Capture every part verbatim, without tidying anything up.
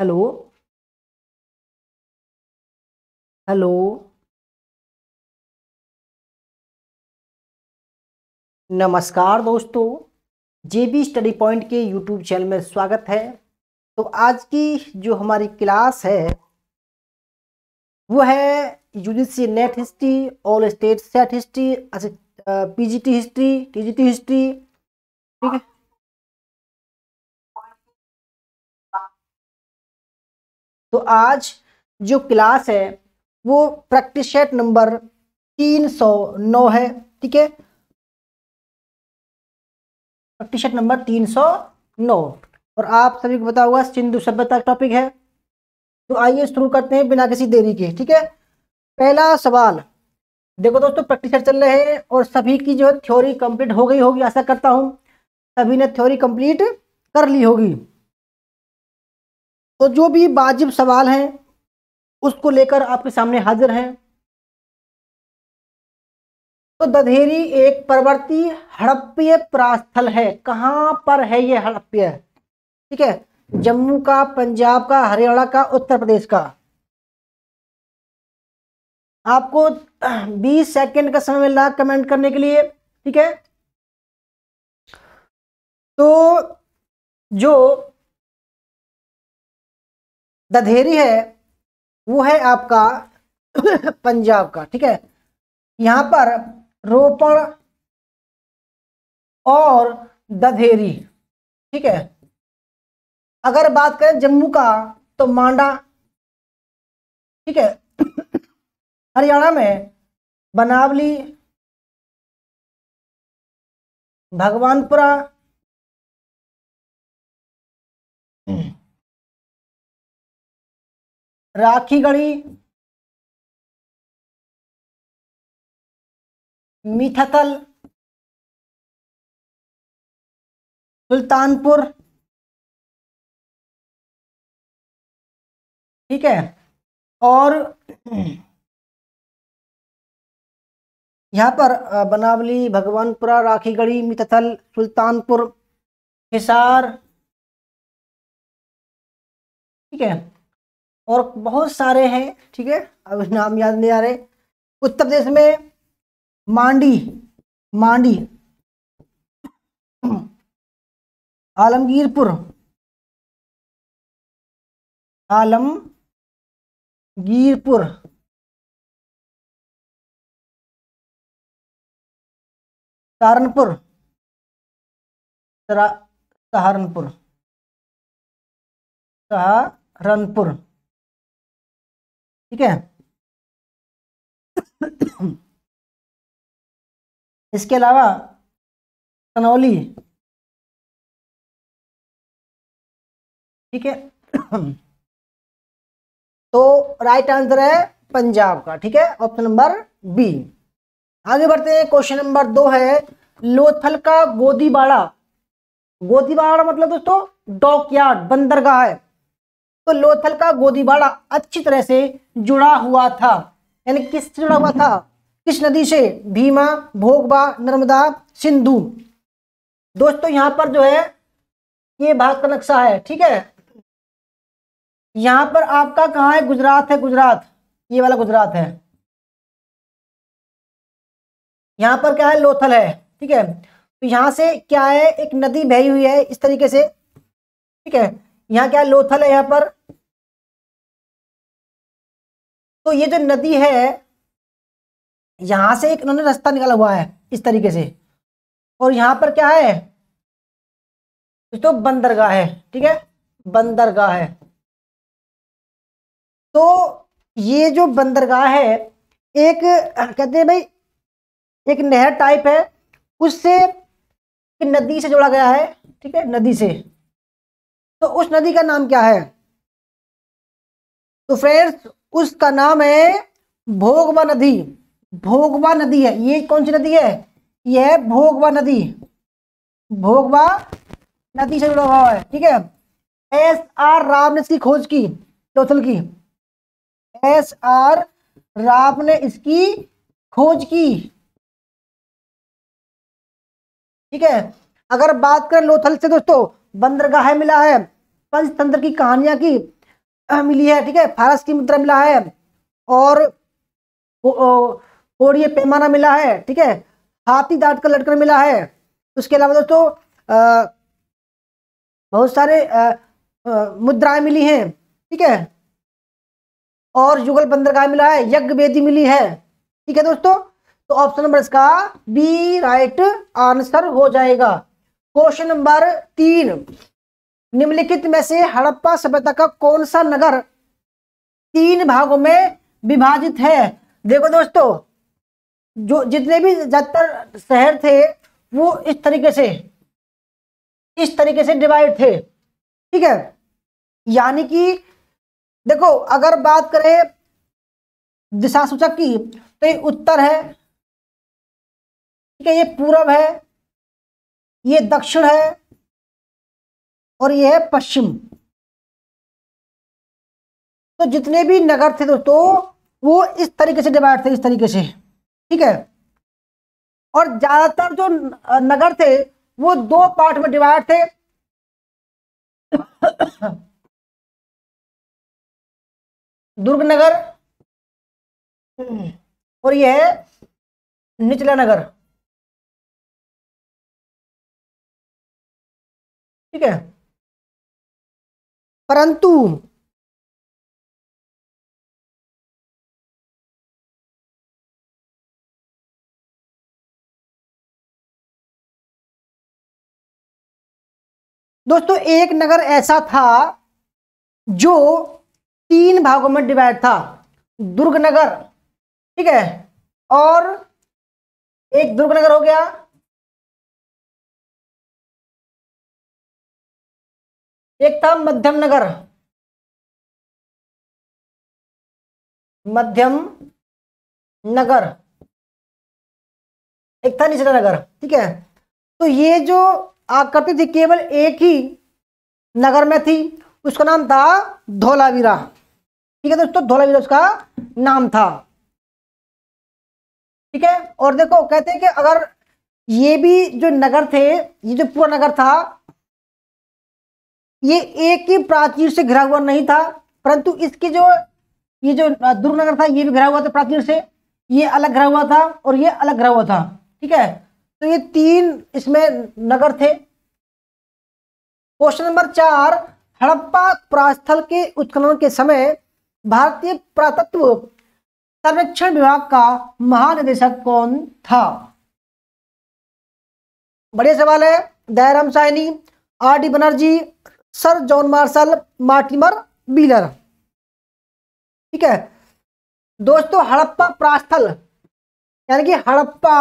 Hello hello. नमस्कार दोस्तों, JB study point के यूट्यूब चैनल में स्वागत है। तो आज की जो हमारी क्लास है वो है UGC NET history, all state SET history, PGT history, TGT history. ठीक है, तो आज जो क्लास है वो प्रैक्टिस सेट नंबर तीन सौ नौ है। ठीक है, प्रैक्टिस सेट नंबर तीन सौ नौ। और आप सभी को पता होगा सिंधु सभ्यता का टॉपिक है। तो आइए शुरू करते हैं बिना किसी देरी के। ठीक है, पहला सवाल देखो दोस्तों, प्रैक्टिस सेट चल रहे हैं और सभी की जो है थ्योरी कंप्लीट हो गई होगी, आशा करता हूं सभी ने थ्योरी कंप्लीट कर ली होगी। तो जो भी वाजिब सवाल हैं उसको लेकर आपके सामने हाजिर हैं। तो दधेरी एक परवर्ती हड़प्पीय परास्थल है। कहां पर है ये हड़प्पीय? ठीक है, जम्मू का, पंजाब का, हरियाणा का, उत्तर प्रदेश का। आपको बीस सेकंड का समय मिल रहा है कमेंट करने के लिए। ठीक है, तो जो दधेरी है वो है आपका पंजाब का। ठीक है, यहां पर रोपड़ और दधेरी। ठीक है, अगर बात करें जम्मू का तो मांडा। ठीक है, हरियाणा में बनावली, भगवानपुरा, राखीगढ़ी, मिठतल, सुल्तानपुर। ठीक है, और यहाँ पर बनावली, भगवानपुरा, राखीगढ़ी, मिठतल, सुल्तानपुर, हिसार। ठीक है, और बहुत सारे हैं। ठीक है, अब नाम याद नहीं आ रहे। उत्तर प्रदेश में मांडी, मांडी, आलमगीरपुर, आलमगीरपुर, सहारनपुर, सहारनपुर, सहारनपुर। ठीक है, इसके अलावा सनौली। ठीक है, तो राइट आंसर है पंजाब का। ठीक है, ऑप्शन नंबर बी। आगे बढ़ते हैं, क्वेश्चन नंबर दो है लोथल का गोदीबाड़ा। गोदीबाड़ा मतलब दोस्तों डॉकयार्ड, बंदरगाह है। तो लोथल का गोदीबाड़ा अच्छी तरह से जुड़ा हुआ था। यानी किससे जुड़ा हुआ था? किस नदी से? भीमा, भोगबा, नर्मदा, सिंधु। दोस्तों यहां पर जो है ये भारत का नक्शा है। ठीक है, यहां पर आपका कहां है? गुजरात है, गुजरात, ये वाला गुजरात है। यहां पर क्या है? लोथल है। ठीक है, तो यहां से क्या है? एक नदी बही हुई है इस तरीके से। ठीक है, यहाँ क्या है? लोथल है यहाँ पर। तो ये जो नदी है यहां से एक उन्होंने रास्ता निकाला हुआ है इस तरीके से, और यहाँ पर क्या है? तो बंदरगाह है। ठीक है, बंदरगाह है। तो ये जो बंदरगाह है एक कहते हैं भाई एक नहर टाइप है, उससे एक नदी से जोड़ा गया है। ठीक है, नदी से। तो उस नदी का नाम क्या है? तो फ्रेंड्स उसका नाम है भोगवा नदी। भोगवा नदी है। ये कौन सी नदी है? यह है भोगवा नदी। भोगवा नदी से जुड़ा हुआ है। ठीक है, एस आर राव ने इसकी खोज की, लोथल की। एस आर राव ने इसकी खोज की। ठीक है, अगर बात करें लोथल से दोस्तों बंदरगाह मिला है, पंचतंत्र की कहानियां की, मिली है, ठीक है, फारस की मुद्रा मिला है, और कोड़िए पैमाना मिला है, ठीक है, हाथी दांत का लटकन मिला है। उसके अलावा दोस्तों बहुत सारे मुद्राएं मिली हैं, ठीक है, और युगल बंदरगाह मिला है, यज्ञ वेदी मिली है, ठीक है दोस्तों। तो ऑप्शन नंबर इसका बी राइट आंसर हो जाएगा। क्वेश्चन नंबर तीन, निम्नलिखित में से हड़प्पा सभ्यता का कौन सा नगर तीन भागों में विभाजित है? देखो दोस्तों, जो जितने भी ज्यादातर शहर थे वो इस तरीके से इस तरीके से डिवाइड थे, ठीक है। यानी कि देखो, अगर बात करें दिशा सूचक की तो ये उत्तर है, ठीक है, ये पूरब है, ये दक्षिण है, और ये है पश्चिम। तो जितने भी नगर थे दोस्तों वो इस तरीके से डिवाइड थे, इस तरीके से, ठीक है। और ज्यादातर जो नगर थे वो दो पार्ट में डिवाइड थे। दुर्ग नगर और ये है निचला नगर, ठीक है। परंतु दोस्तों एक नगर ऐसा था जो तीन भागों में डिवाइड था, दुर्ग नगर, ठीक है, और एक दुर्ग नगर हो गया, एक था मध्यम नगर, मध्यम नगर, एक था निचला नगर, ठीक है। तो ये जो आकृति थी केवल एक ही नगर में थी, उसका नाम था धोलावीरा, ठीक है दोस्तों, धोलावीरा उसका नाम था, ठीक है। और देखो कहते हैं कि अगर ये भी जो नगर थे, ये जो पूरा नगर था, ये एक ही प्राचीर से घिरा हुआ नहीं था, परंतु इसकी जो ये जो दुर्ग नगर था ये भी घिरा हुआ था प्राचीर से, ये अलग घिरा हुआ था और ये अलग घिरा हुआ था, ठीक है। तो ये तीन इसमें नगर थे। क्वेश्चन नंबर चार, हड़प्पा पुरास्थल के उत्खनन के समय भारतीय पुरातत्व सर्वेक्षण विभाग का महानिदेशक कौन था? बढ़िया सवाल है। Dayaram Sahni, R D Banerjee, sir John Marshall, Mortimer Wheeler, ठीक है दोस्तों। हड़प्पा पुरास्थल यानी कि हड़प्पा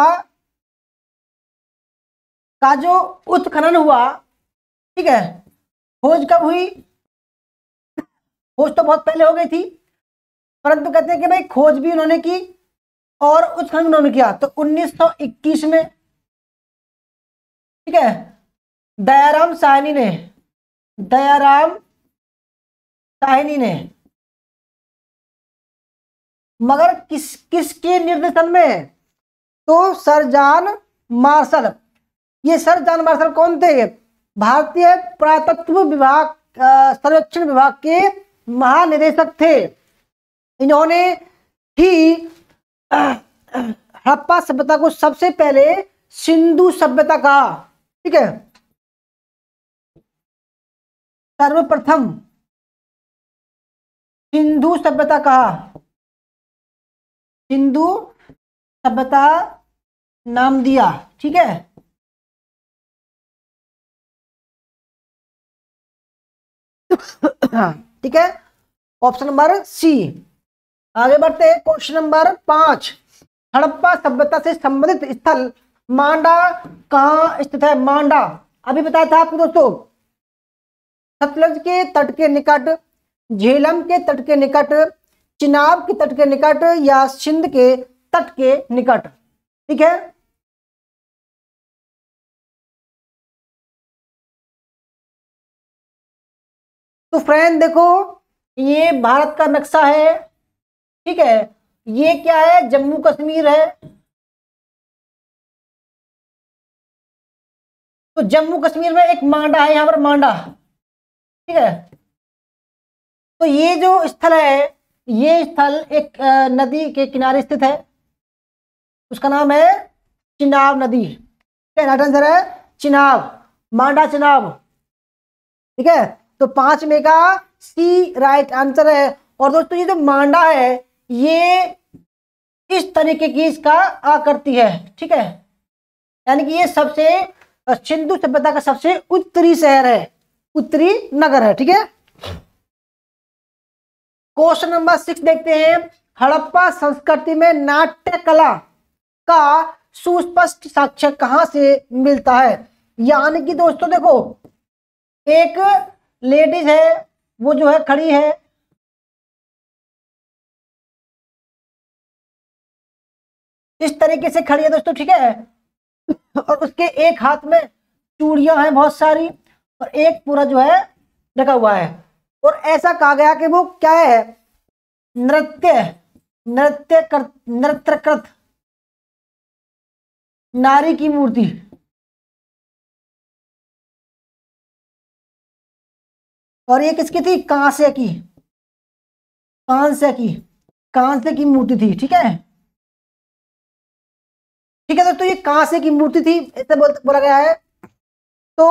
का जो उत्खनन हुआ, ठीक है, खोज कब हुई? खोज तो बहुत पहले हो गई थी, परंतु कहते हैं कि भाई खोज भी उन्होंने की और उत्खनन उन्होंने किया तो उन्नीस सौ इक्कीस में, ठीक है। दयाराम साहनी ने दयाराम साहनी ने मगर किस किसके निर्देशन में? तो सर जॉन मार्शल। ये सर जॉन मार्शल कौन थे? भारतीय पुरातत्व विभाग सर्वेक्षण विभाग के महानिदेशक थे। इन्होंने ही हड़प्पा सभ्यता को सबसे पहले सिंधु सभ्यता कहा, ठीक है। सर्वप्रथम सिंधु सभ्यता कहा, सिंधु सभ्यता नाम दिया, ठीक है। ठीक है, ऑप्शन नंबर सी। आगे बढ़ते हैं क्वेश्चन नंबर पांच, हड़प्पा सभ्यता से संबंधित स्थल मांडा कहाँ स्थित है? मांडा अभी बताया था आपको दोस्तों, सतलज के तट के निकट, झेलम के तट के निकट, चिनाब के तट के निकट या सिंध के तट के निकट, ठीक है। तो फ्रेंड देखो, ये भारत का नक्शा है, ठीक है। ये क्या है? जम्मू कश्मीर है। तो जम्मू कश्मीर में एक मांडा है, यहां पर मांडा, ठीक है। तो ये जो स्थल है, ये स्थल एक नदी के किनारे स्थित है, उसका नाम है चिनाब नदी। राइट आंसर है चिनाब, मांडा चिनाब। ठीक है, तो पांच में का सी राइट आंसर है। और दोस्तों ये जो मांडा है ये इस तरीके की इसका आकृति है। ठीक है, यानी कि ये सबसे सिंधु सभ्यता का सबसे उत्तरी शहर है, उत्तरी नगर है। ठीक है, क्वेश्चन नंबर सिक्स देखते हैं। हड़प्पा संस्कृति में नाट्य कला का सुस्पष्ट साक्ष्य कहां से मिलता है? यानी कि दोस्तों देखो, एक लेडीज है वो जो है खड़ी है, इस तरीके से खड़ी है दोस्तों। ठीक है, और उसके एक हाथ में चूड़ियां हैं बहुत सारी, और एक पूरा जो है ढका हुआ है। और ऐसा कहा गया कि वो क्या है, नृत्य नृत्य कर नृत्यकृत नारी की मूर्ति। और ये किसकी थी? कांस्य की, कांस्य की कांस्य की मूर्ति थी। ठीक है, ठीक है दोस्तों, ये कांस्य की मूर्ति थी ऐसे बोला गया है। तो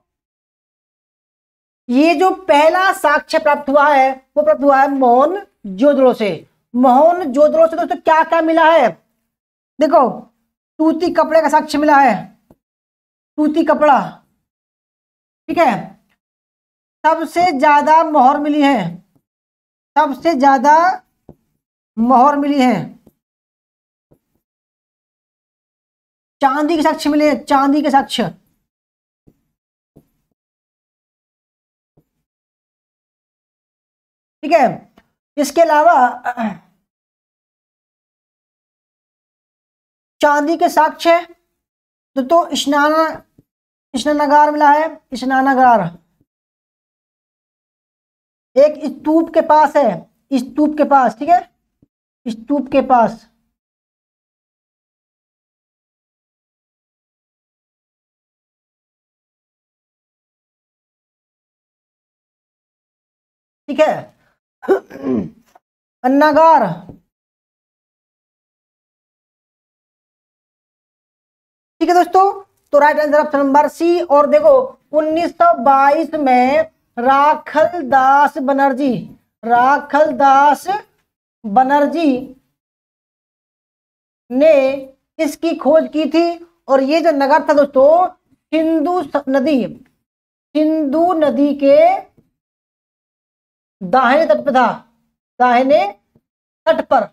ये जो पहला साक्ष्य प्राप्त हुआ है वो प्राप्त हुआ है मोहनजोदड़ो से। मोहनजोदड़ो से दोस्तों क्या क्या मिला है? देखो, सूती कपड़े का साक्ष्य मिला है, सूती कपड़ा। ठीक है, सबसे ज्यादा मोहर मिली है, सबसे ज्यादा मोहर मिली है। चांदी के साक्ष्य मिले, चांदी के साक्ष्य। ठीक है, इसके अलावा चांदी के साक्ष्य तो तो स्नान स्नानागार मिला है, स्नानागार एक स्तूप के पास है, स्तूप के पास। ठीक है, स्तूप के पास। ठीक है, अन्नागार। ठीक है दोस्तों, तो right answer option number C. और देखो, उन्नीस सौ बाईस में राखल दास बनर्जी राखल दास बनर्जी ने इसकी खोज की थी। और ये जो नगर था दोस्तों, सिंधु नदी सिंधु नदी के दाहिने तट पर था, दाहिने तट पर।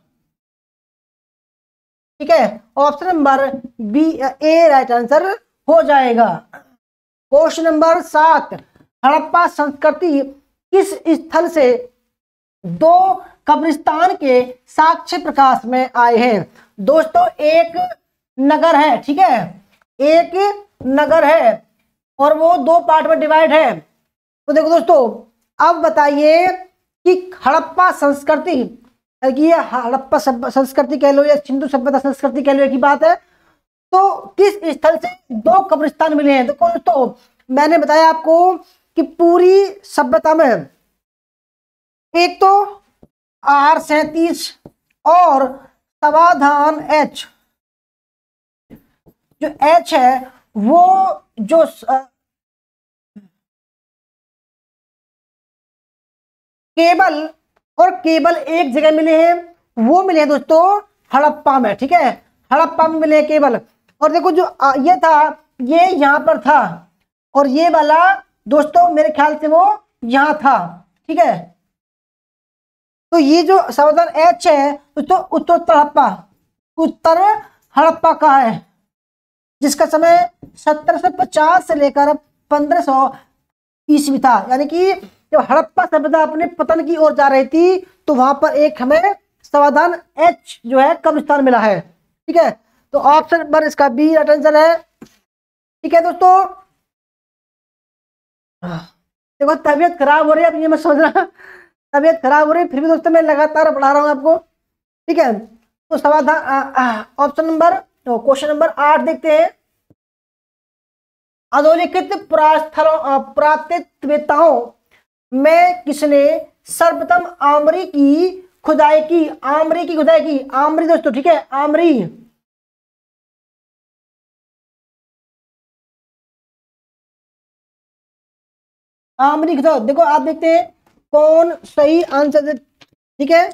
ठीक है, option number B A right answer हो जाएगा। क्वेश्चन नंबर सात, हड़प्पा संस्कृति किस स्थल से दो कब्रिस्तान के साक्ष्य प्रकाश में आए हैं? दोस्तों एक नगर है, ठीक है, एक नगर है और वो दो पार्ट में डिवाइड है। तो देखो दोस्तों, अब बताइए कि हड़प्पा संस्कृति, ये हड़प्पा संस्कृति कह लो या सिंधु सभ्यता संस्कृति कह लो, एक ही बात है। तो किस स्थल से दो कब्रिस्तान मिले हैं? देखो दोस्तों, मैंने बताया आपको कि पूरी सभ्यता में एक तो आर सैंतीस और समाधान एच, जो एच है वो जो केवल और केवल एक जगह मिले हैं, वो मिले हैं दोस्तों हड़प्पा में। ठीक है, हड़प्पा में मिले हैं केवल। और देखो जो ये था, ये यहां पर था, और ये वाला दोस्तों मेरे ख्याल से वो यहां था। ठीक है, तो ये जो सावधान एच है दोस्तों उत्तरोत्तर हड़प्पा, उत्तर हड़प्पा का है, जिसका समय सत्रह सौ पचास से लेकर पंद्रह सौ ईस्वी था। यानी कि जब हड़प्पा सभ्यता अपने पतन की ओर जा रही थी तो वहां पर एक हमें सावधान एच जो है कब्रिस्तान मिला है। ठीक है, तो ऑप्शन नंबर इसका बी राइट आंसर है। ठीक है दोस्तों, देखो तबीयत खराब हो रही है, अब ये मत समझना तबीयत खराब हो रही है, फिर भी दोस्तों मैं लगातार पढ़ा रहा हूं आपको। ठीक है, तो समाधान ऑप्शन नंबर क्वेश्चन नंबर आठ देखते हैं। अधोलिखित पुरास्थलों पुरातत्ववेत्ताओं में किसने सर्वप्रथम आमरी की खुदाई की, आमरी की खुदाई की, आमरी दोस्तों, ठीक है, आमरी। आमरी खुदाई, देखो आप देखते हैं कौन सही आंसर, ठीक है।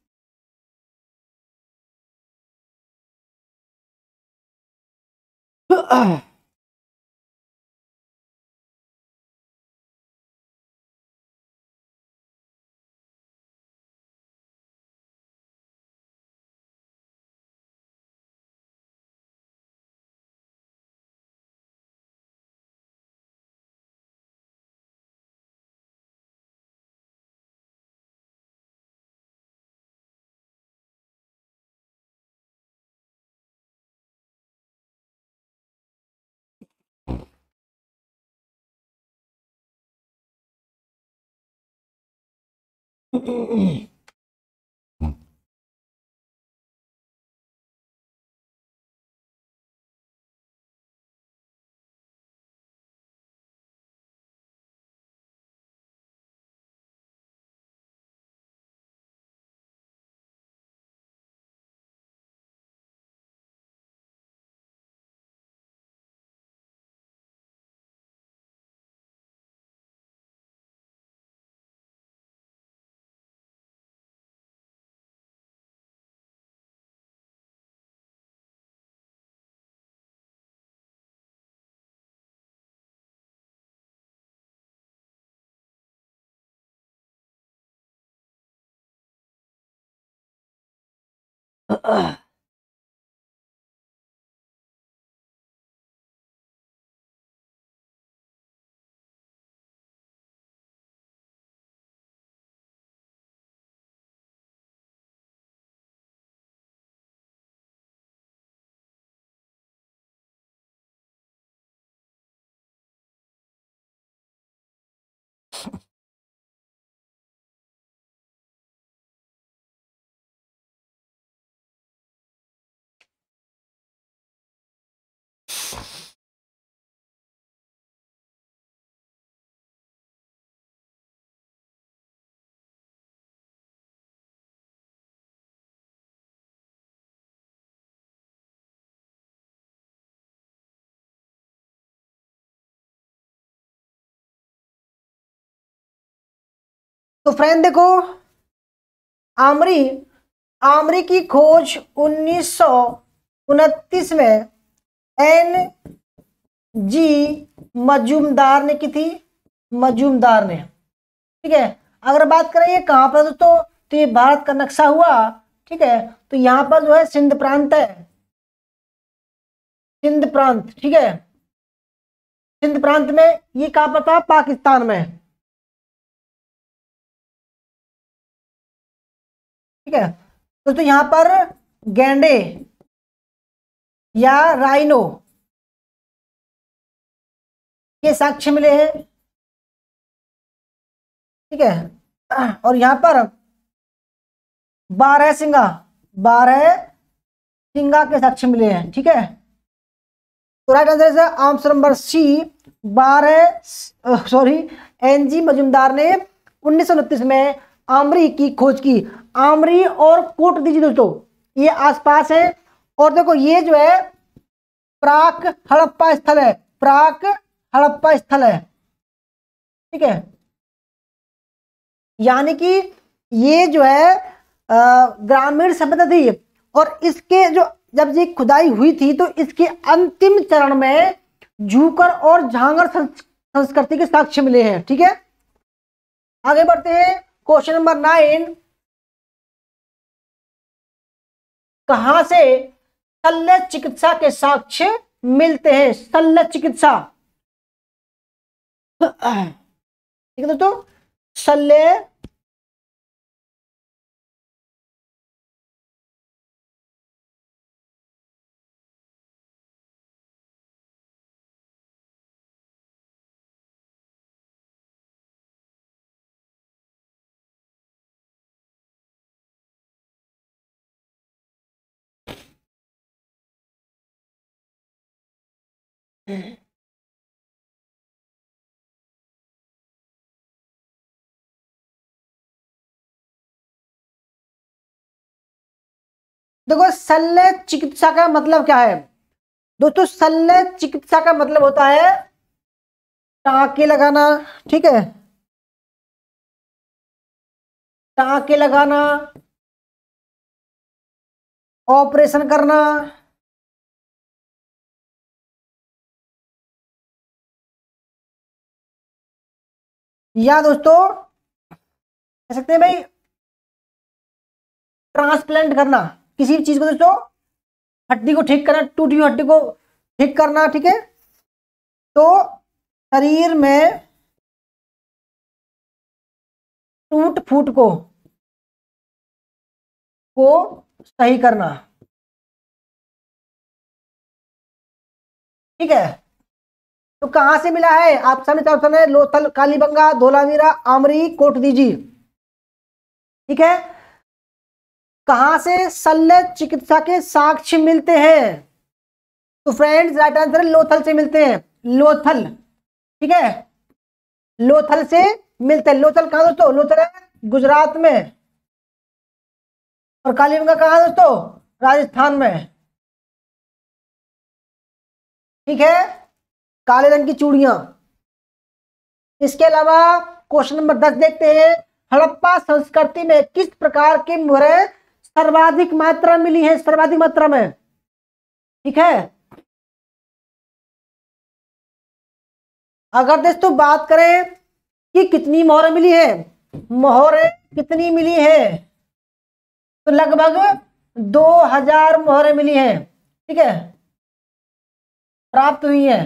तो फ्रेंड देखो, आमरी आमरी की खोज उन्नीस सौ उनतीस में एन जी मजूमदार ने की थी, मजूमदार ने, ठीक है। अगर बात करें ये कहां पर दोस्तों, तो ये भारत का नक्शा हुआ, ठीक है। तो यहां पर जो है सिंध प्रांत है, सिंध प्रांत, ठीक है। सिंध प्रांत में ये कहां पर था, पाकिस्तान में, ठीक है। दोस्तों यहां पर गैंडे या राइनो के साक्ष्य मिले हैं, ठीक है। और यहां पर बारह सिंगा, बारह सिंगा के साक्ष्य मिले हैं, ठीक है। तो राइट आंसर है ऑप्शन नंबर सी, बारह, सॉरी, एनजी मजूमदार ने उन्नीस सौ उनतीस में आमरी की खोज की। आमरी और कोट दीजिए दोस्तों, ये आसपास है। और देखो ये जो है प्राक हड़प्पा स्थल है, प्राक हड़प्पा स्थल है, ठीक है। यानी कि ये जो है ग्रामीण सभ्यता थी, और इसके जो जब ये खुदाई हुई थी तो इसके अंतिम चरण में झूकर और झांगर संस्कृति के साक्ष्य मिले हैं, ठीक है। आगे बढ़ते हैं, क्वेश्चन नंबर नाइन, कहां से शल्य चिकित्सा के साक्ष्य मिलते हैं, शल्य चिकित्सा, ठीक है दोस्तों, शल्य देखो शल्य चिकित्सा का मतलब क्या है दोस्तों? शल्य चिकित्सा का मतलब होता है टाँके लगाना, ठीक है, टाँके लगाना, ऑपरेशन करना, या दोस्तों कह सकते हैं भाई ट्रांसप्लांट करना, किसी भी चीज को दोस्तों, हड्डी को ठीक करना, टूटी हुई हड्डी को ठीक करना, ठीक है। तो शरीर में टूट फूट को को सही करना, ठीक है। तो कहां से मिला है? आप सामने ऑप्शन है लोथल, कालीबंगा, धोलावीरा, आमरी, कोटदीजी, ठीक है। कहां से शल्य चिकित्सा के साक्ष्य मिलते हैं? तो फ्रेंड्स राइट आंसर है लोथल से मिलते हैं, लोथल, ठीक है, लोथल से मिलते हैं। लोथल कहां दोस्तों? लोथल है गुजरात में, और कालीबंगा कहां दोस्तों? राजस्थान में, ठीक है। काले रंग की चूड़ियां। इसके अलावा क्वेश्चन नंबर दस देखते हैं, हड़प्पा संस्कृति में किस प्रकार के मुहरें सर्वाधिक मात्रा मिली है? सर्वाधिक मात्रा में, ठीक है। अगर दोस्तों बात करें कि कितनी मोहरें मिली है, मोहरें कितनी मिली है, तो लगभग दो हजार मोहरें मिली है, ठीक है, प्राप्त हुई है।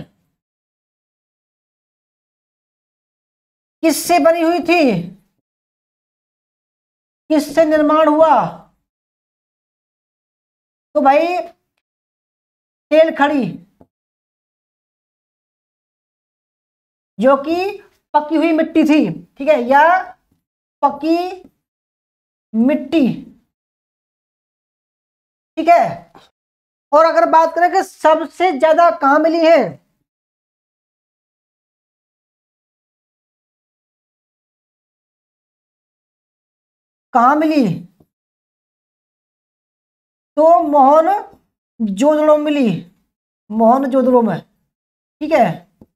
किससे बनी हुई थी? किससे निर्माण हुआ? तो भाई तेल खड़ी, जो कि पकी हुई मिट्टी थी, ठीक है, या पकी मिट्टी, ठीक है। और अगर बात करें कि सबसे ज्यादा कहां मिली है, कहां मिली? तो मोहन जोदड़ो मिली, मोहन जोदड़ो में, ठीक है।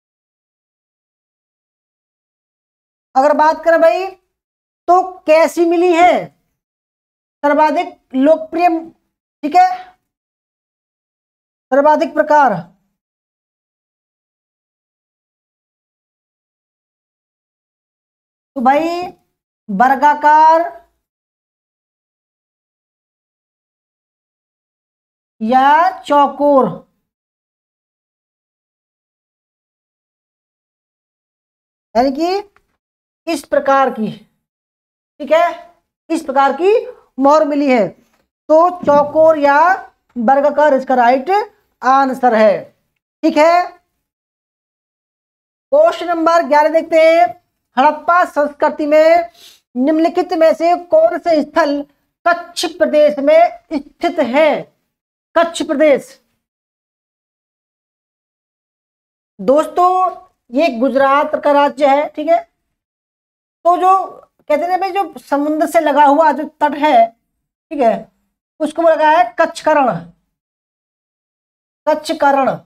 अगर बात करें भाई तो कैसी मिली है सर्वाधिक लोकप्रिय, ठीक है, सर्वाधिक प्रकार, तो भाई वर्गाकार या चौकोर, यानी कि इस प्रकार की, ठीक है, इस प्रकार की मोहर मिली है। तो चौकोर या वर्गाकार इसका राइट आंसर है, ठीक है। क्वेश्चन नंबर ग्यारह देखते हैं, हड़प्पा संस्कृति में निम्नलिखित में से कौन से स्थल कच्छ प्रदेश में स्थित है? कच्छ प्रदेश दोस्तों ये गुजरात का राज्य है, ठीक है। तो जो कहते हैं भाई जो समुद्र से लगा हुआ जो तट है, ठीक है, उसको लगा है कच्छ का रण, कच्छ का रण,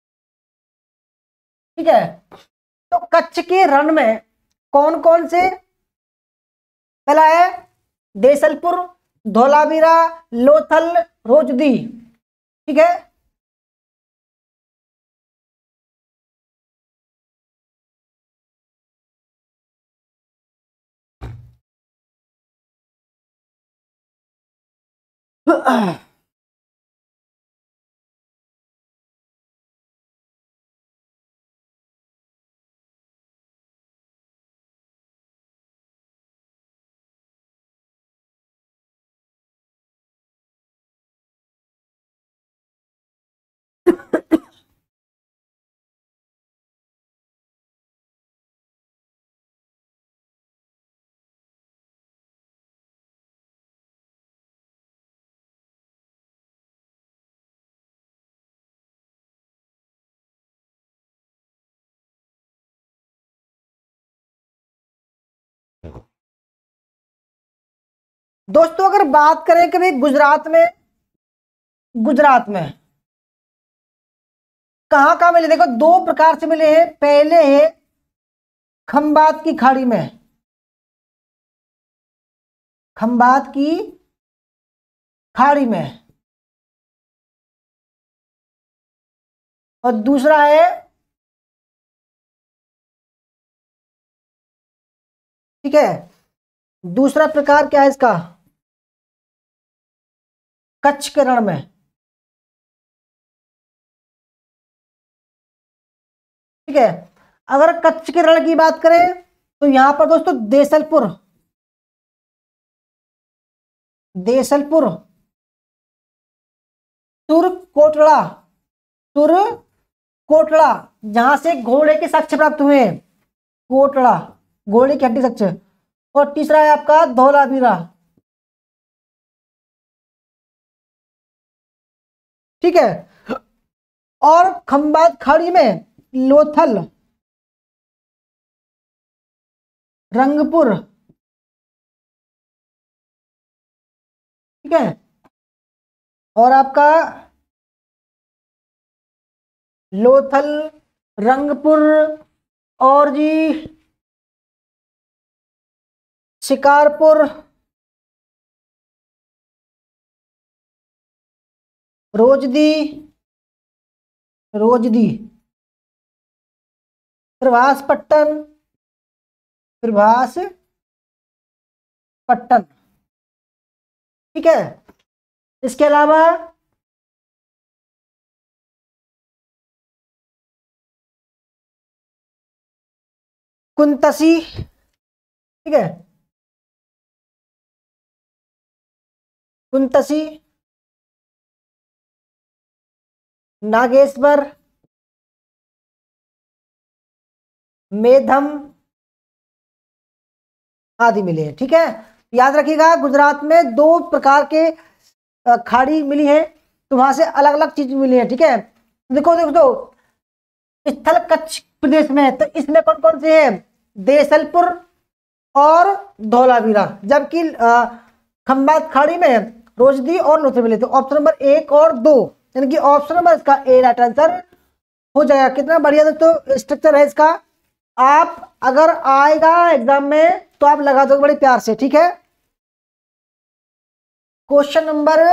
ठीक है। तो कच्छ के रण में कौन कौन से? पहला है देसलपुर, धोलावीरा, लोथल, रोजदी, ठीक है। दोस्तों अगर बात करें कि भाई गुजरात में गुजरात में। कहाँ कहाँ मिले, देखो दो प्रकार से मिले हैं। पहले है खंबात की खाड़ी में, खंबात की खाड़ी में, और दूसरा है, ठीक है, दूसरा प्रकार क्या है इसका, कच्छ के रण में। ठीक है, अगर कच्छ के रण की बात करें तो यहां पर दोस्तों देसलपुर, देसलपुर, तुरकोटड़ा, तुरकोटड़ा जहां से घोड़े के साक्ष्य प्राप्त हुए हैं, कोटड़ा घोड़े की हड्डी साक्ष्य। और तीसरा है आपका धौलावीरा। ठीक है, और खंबात खाड़ी में लोथल, रंगपुर। ठीक है, और आपका लोथल, रंगपुर, और जी शिकारपुर, रोजदी, रोजदी, प्रभास पट्टन, प्रभास पट्टन। ठीक है, इसके अलावा कुंतसी। ठीक है, कुंतसी, नागेश्वर, मेधम आदि मिले हैं। ठीक है, याद रखिएगा गुजरात में दो प्रकार के खाड़ी मिली है, तो वहां से अलग अलग चीज मिली है। ठीक है, देखो देखो तो स्थल कच्छ प्रदेश में है, तो इसमें कौन कौन से हैं, देसलपुर और धौलावीरा, जबकि खंबात खाड़ी में रोजदी और लोथल मिले। तो ऑप्शन नंबर एक और दो, यानी कि ऑप्शन नंबर इसका ए राइट आंसर हो जाएगा। कितना बढ़िया दोस्तों स्ट्रक्चर है इसका, आप अगर आएगा एग्जाम में तो आप लगा दो बड़े प्यार से। ठीक है, क्वेश्चन नंबर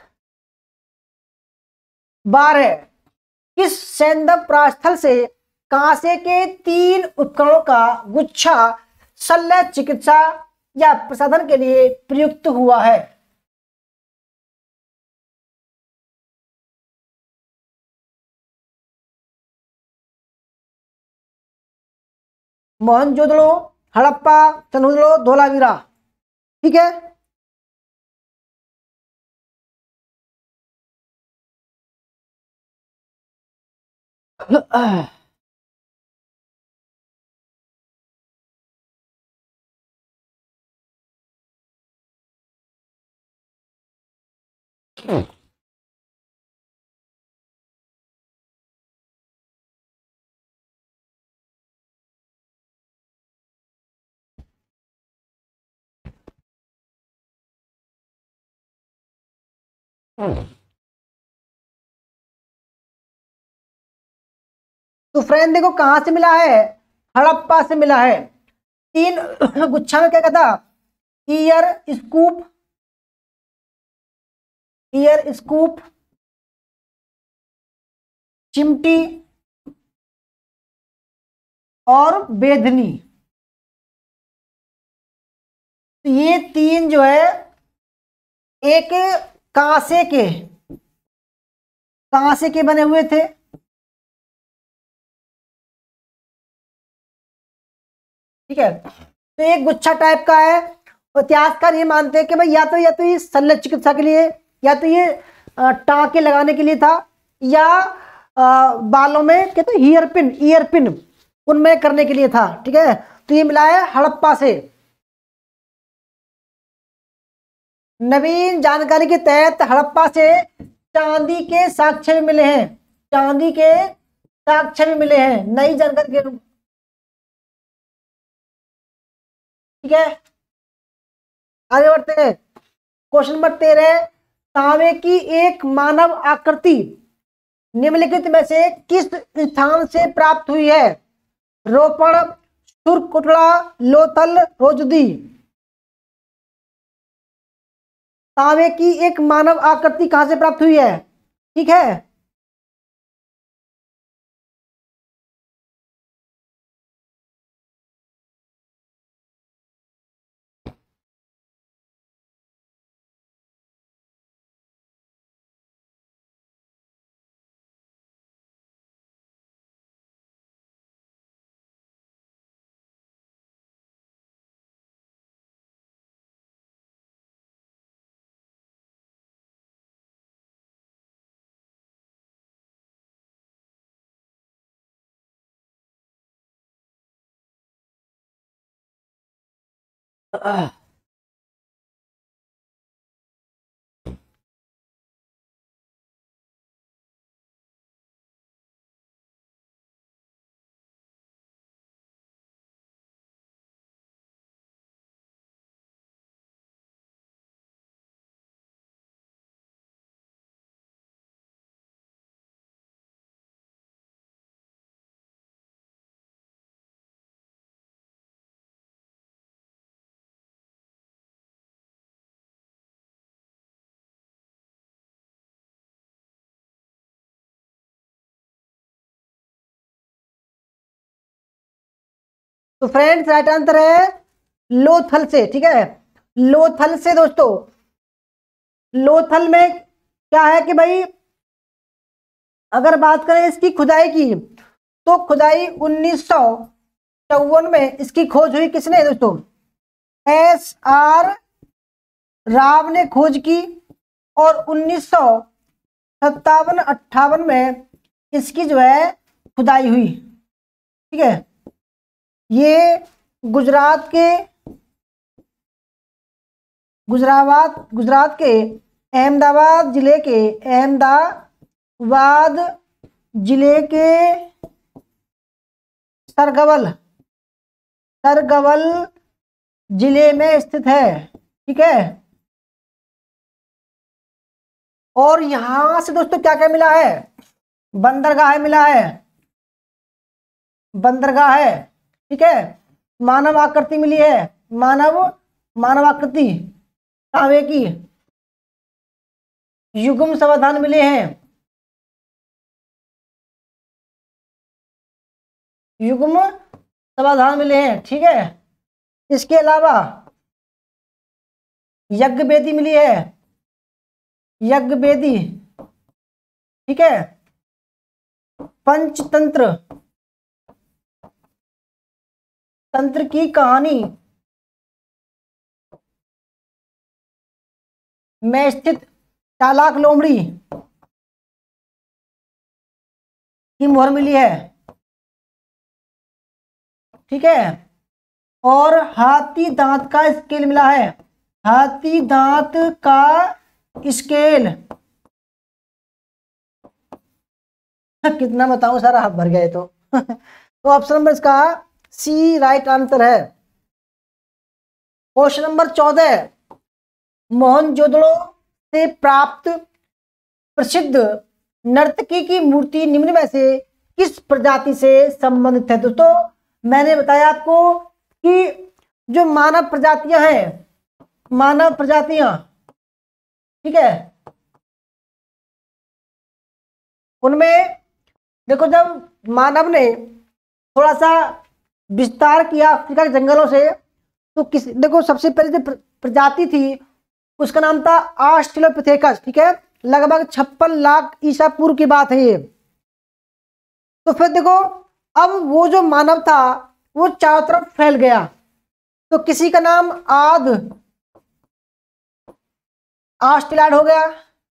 बारह, किस सैंदव प्रास्थल से कांसे के तीन उपकरणों का गुच्छा शल्य चिकित्सा या प्रसाधन के लिए प्रयुक्त हुआ है। मोहनजोदड़ो, हड़प्पा, चंदोदड़ो, धोलावीरा। ठीक है, तो फ्रेंड देखो कहां से मिला है, हड़प्पा से मिला है। तीन गुच्छा में क्या कहता, ईयर स्कूप, ईयर स्कूप, चिमटी और बेधनी। तो ये तीन जो है एक कांसे के, कांसे के बने हुए थे। ठीक है, तो एक गुच्छा टाइप का है। इतिहासकार ये मानते हैं कि भाई या तो या तो ये शल्य चिकित्सा के लिए, या तो ये टाँके लगाने के लिए था, या आ, बालों में कहते हैं ईयर पिन, ईयर पिन उनमें करने के लिए था। ठीक है, तो ये मिला है हड़प्पा से। नवीन जानकारी के तहत हड़प्पा से चांदी के साक्ष्य भी मिले हैं, चांदी के साक्ष्य भी मिले हैं नई जानकारी के। ठीक है, आगे बढ़ते हैं। क्वेश्चन नंबर तेरह, तांबे की एक मानव आकृति निम्नलिखित में से किस स्थान से प्राप्त हुई है? रोपण, सुरकुटड़ा, लोथल, रोजदी। तांबे की एक मानव आकृति कहां से प्राप्त हुई है? ठीक है, तो फ्रेंड्स राइट आंसर है लोथल से। ठीक है, लोथल से दोस्तों। लोथल में क्या है कि भाई अगर बात करें इसकी खुदाई की, तो खुदाई उन्नीस सौ चौवन में इसकी खोज हुई। किसने दोस्तों? एस आर राव ने खोज की, और उन्नीस सौ सत्तावन अट्ठावन में इसकी जो है खुदाई हुई। ठीक है, ये गुजरात के गुजरात गुजरात के अहमदाबाद जिले के अहमदाबाद जिले के सरगवल सरगवल जिले में स्थित है। ठीक है, और यहां से दोस्तों क्या क्या मिला है? बंदरगाह मिला है, बंदरगाह है। ठीक है, मानव आकृति मिली है, मानव मानव आकृति तांबे की, युग्म समाधान मिले हैं, युग्म समाधान मिले हैं। ठीक है, इसके अलावा यज्ञ वेदी मिली है, यज्ञ वेदी। ठीक है, पंचतंत्र तंत्र की कहानी में स्थित चालाक लोमड़ी की मोहर मिली है। ठीक है, और हाथी दांत का स्केल मिला है, हाथी दांत का स्केल। कितना बताऊं, सारा हाथ भर गए तो तो ऑप्शन नंबर इसका सी राइट आंसर है। क्वेश्चन नंबर चौदह, मोहनजोदड़ो से प्राप्त प्रसिद्ध नर्तकी की मूर्ति निम्न में से किस प्रजाति से संबंधित है? दोस्तों मैंने बताया आपको कि जो मानव प्रजातियां हैं, मानव प्रजातियां, ठीक है, उनमें देखो जब मानव ने थोड़ा सा विस्तार किया अफ्रीका के जंगलों से, तो किस देखो सबसे पहले जो प्रजाति थी उसका नाम था ऑस्ट्रेलोपिथेकस। ठीक है, लगभग छप्पन लाख ईसा पूर्व की बात है ये। तो फिर देखो अब वो जो मानव था वो चारों तरफ फैल गया, तो किसी का नाम आद ऑस्ट्रेलाइड हो गया,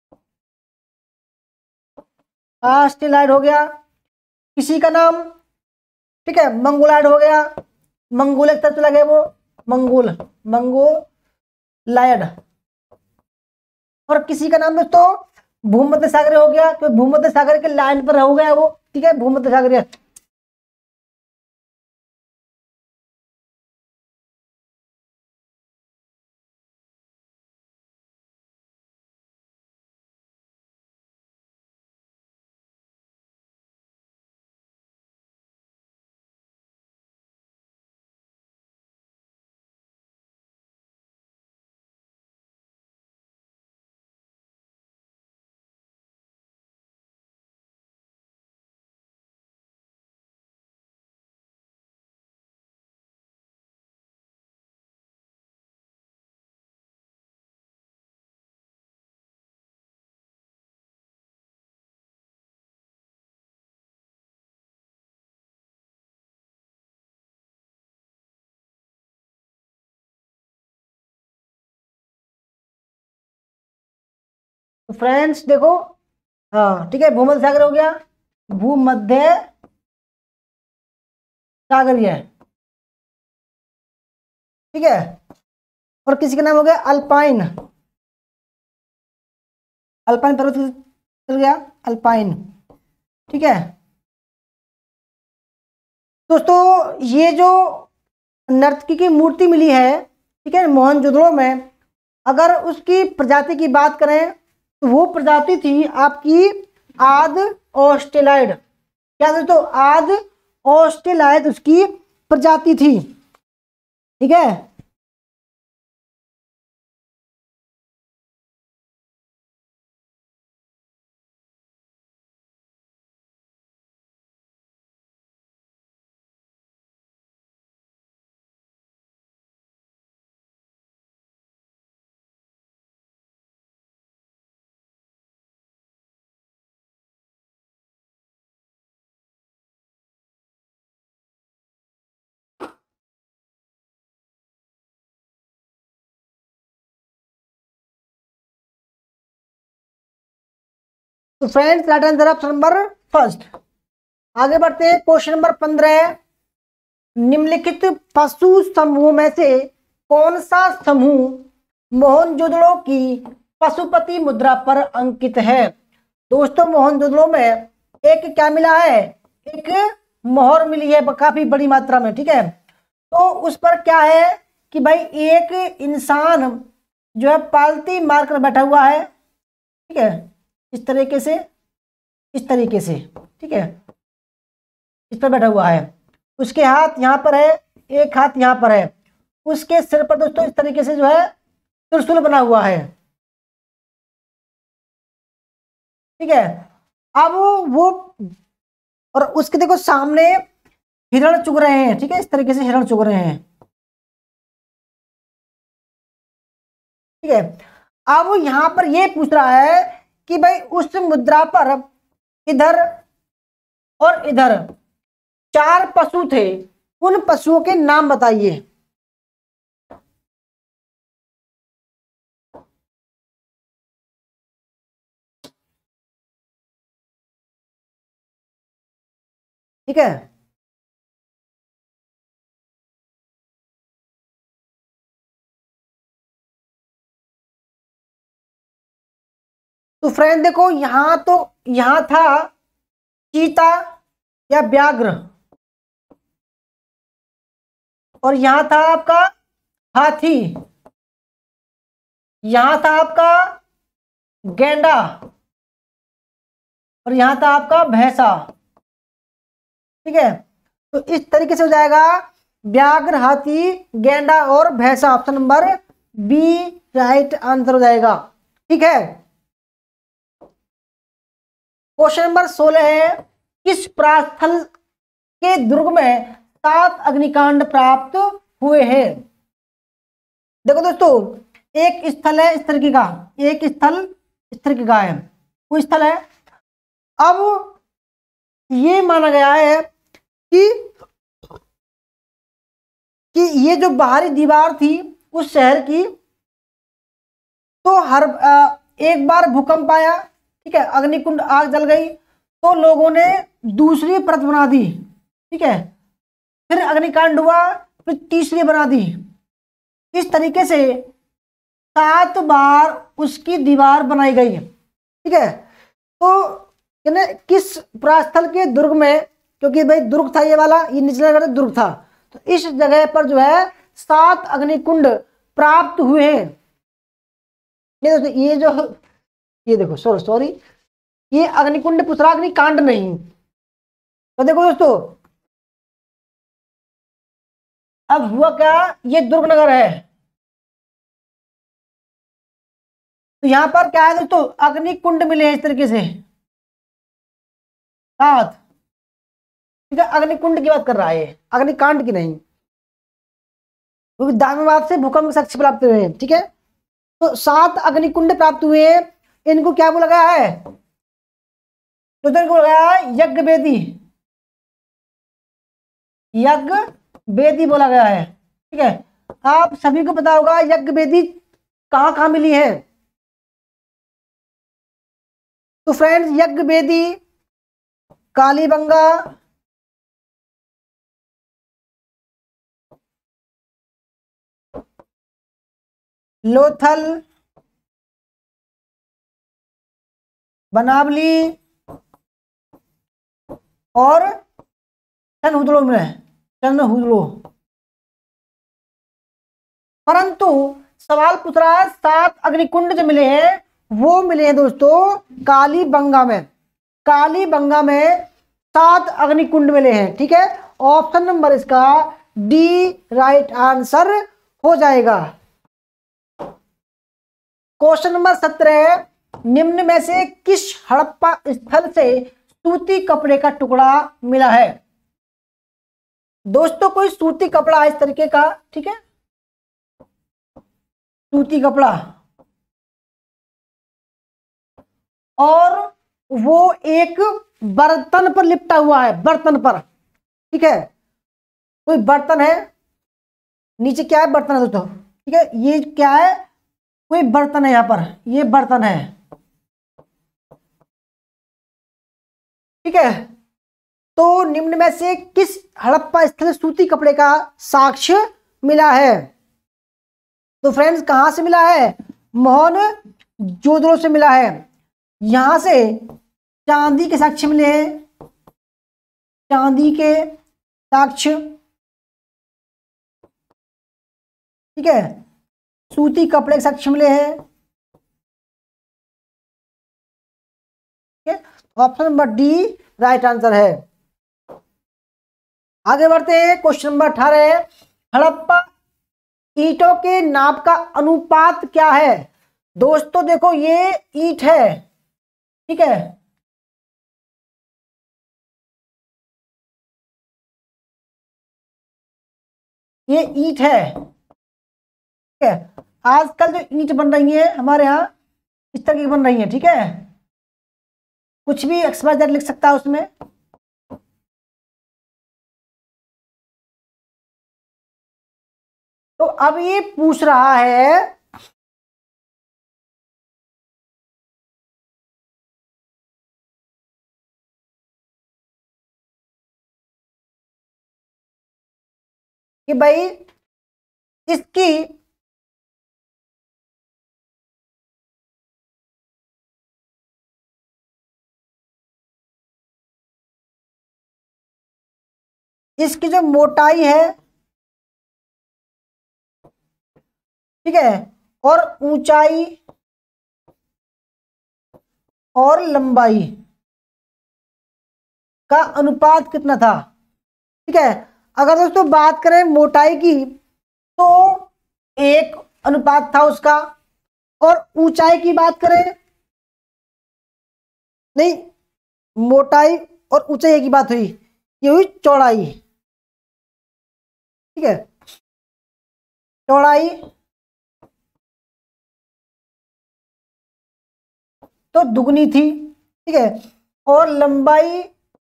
ऑस्ट्रेलाइड हो गया, किसी का नाम ठीक है मंगोलाइड हो गया, मंगोल एक तरफ चला गया वो, मंगोल मंगोलाइड, और किसी का नाम दोस्तों भूमध्य सागर हो गया, तो भूमध्य सागर के लाइन पर हो गया वो। ठीक है, भूमध्य सागर तो फ्रेंड्स देखो, हाँ ठीक है, भूमध्य सागर हो गया, भूमध्य सागरीय, ठीक है। और किसी का नाम हो गया अल्पाइन, अल्पाइन पर्वत चल गया, अल्पाइन, ठीक है। दोस्तों ये जो नर्तकी की मूर्ति मिली है, ठीक है, मोहनजोदड़ो में, अगर उसकी प्रजाति की बात करें तो वो प्रजाति थी आपकी आद ऑस्ट्रेलाइड। क्या दोस्तों, आद ऑस्ट्रेलाइड उसकी प्रजाति थी, ठीक है। तो friends right answer option number first. आगे बढ़ते हैं, क्वेश्चन नंबर पंद्रह, निम्नलिखित पशु समूह में से कौन सा समूह मोहनजोदड़ो की पशुपति मुद्रा पर अंकित है। दोस्तों मोहनजोदड़ो में एक क्या मिला है, एक मोहर मिली है काफी बड़ी मात्रा में, ठीक है। तो उस पर क्या है कि भाई एक इंसान जो है पालती मारकर बैठा हुआ है, ठीक है, इस तरीके से, इस तरीके से, ठीक है, इस पर बैठा हुआ है, उसके हाथ यहाँ पर है, एक हाथ यहाँ पर है, उसके सिर पर दोस्तों इस तरीके से जो है त्रिशूल बना हुआ है, ठीक है। अब वो और उसके देखो सामने हिरण चुग रहे हैं, ठीक है, इस तरीके से हिरण चुग रहे हैं, ठीक है। अब यहां पर ये पूछ रहा है कि भाई उस मुद्रा पर इधर और इधर चार पशु थे, उन पशुओं के नाम बताइए। ठीक है, तो फ्रेंड देखो यहां तो यहां था चीता या व्याघ्र, और यहां था आपका हाथी, यहां था आपका गैंडा, और यहां था आपका भैंसा, ठीक है। तो इस तरीके से हो जाएगा व्याघ्र, हाथी, गैंडा और भैंसा, option number B right answer हो जाएगा, ठीक है। क्वेश्चन नंबर सोलह है, किस परास्थल के दुर्ग में सात अग्निकांड प्राप्त हुए हैं। देखो दोस्तों एक स्थल है इस तरीके का, एक स्थल इस तरीके का है, वो स्थल है। अब ये माना गया है कि कि ये जो बाहरी दीवार थी उस शहर की, तो हर आ, एक बार भूकंप आया, ठीक है, अग्निकुंड आग जल गई, तो लोगों ने दूसरी परत बना दी, ठीक है, फिर अग्निकांड हुआ, फिर तीसरी बना दी, इस तरीके से सात बार उसकी दीवार बनाई गई, ठीक है। तो किस परास्थल के दुर्ग में, क्योंकि भाई दुर्ग था ये वाला, ये निचला दुर्ग था, तो इस जगह पर जो है सात अग्निकुंड प्राप्त हुए हैं। ये दोस्तों ये जो ये देखो सॉरी सॉरी ये अग्निकुंड पूछ रहा, अग्निकांड नहीं। तो देखो दोस्तों अब हुआ क्या, ये दुर्ग नगर है, तो यहां पर क्या है दोस्तों, अग्निकुंड मिले हैं इस तरीके से सात, ठीक है, अग्निकुंड की बात कर रहा है, अग्निकांड की नहीं, क्योंकि दामिवाद से भूकंप साक्ष्य प्राप्त हुए हैं, ठीक है। तो सात अग्निकुंड प्राप्त हुए हैं, इनको क्या बोला गया है, तो इनको बोला गया है यज्ञ वेदी, यज्ञ वेदी बोला गया है, ठीक है। आप सभी को पता होगा यज्ञ वेदी कहां कहां मिली है, तो फ्रेंड्स यज्ञ वेदी, कालीबंगा, लोथल, बनावली और चनहुदड़ो में चनहुदड़ो। परंतु सवाल पूछ रहा है सात अग्निकुंड जो मिले हैं वो मिले हैं दोस्तों कालीबंगा में। कालीबंगा में सात अग्निकुंड मिले हैं। ठीक है, ऑप्शन नंबर इसका डी राइट आंसर हो जाएगा। क्वेश्चन नंबर सत्रह, निम्न में से किस हड़प्पा स्थल से सूती कपड़े का टुकड़ा मिला है? दोस्तों कोई सूती कपड़ा इस तरीके का, ठीक है, सूती कपड़ा, और वो एक बर्तन पर लिपटा हुआ है, बर्तन पर। ठीक है, कोई बर्तन है, नीचे क्या है, बर्तन है दोस्तों। ठीक है, ये क्या है, कोई बर्तन है, यहां पर ये बर्तन है। ठीक है, तो निम्न में से किस हड़प्पा स्थल सूती कपड़े का साक्ष्य मिला है? तो फ्रेंड्स कहां से मिला है? मोहनजोदड़ो से मिला है। यहां से चांदी के साक्ष्य मिले हैं, चांदी के साक्ष्य। ठीक है, सूती कपड़े के साक्ष्य मिले हैं। ठीक है, option number D right answer है। आगे बढ़ते हैं, क्वेश्चन नंबर अठारह, हड़प्पा ईंटों के नाप का अनुपात क्या है? दोस्तों देखो ये ईंट है, ठीक है, ये ईंट है। ठीक है, आजकल जो ईंट बन रही है हमारे यहाँ इस तरह की बन रही है। ठीक है, कुछ भी एक्स वाई जेड लिख सकता है उसमें। तो अब ये पूछ रहा है कि भाई इसकी इसकी जो मोटाई है, ठीक है, और ऊंचाई और लंबाई का अनुपात कितना था? ठीक है, अगर दोस्तों बात करें मोटाई की तो एक अनुपात था उसका, और ऊंचाई की बात करें, नहीं, मोटाई और ऊंचाई की बात हुई, ये हुई चौड़ाई। ठीक है, चौड़ाई तो दुगनी थी। ठीक है, और लंबाई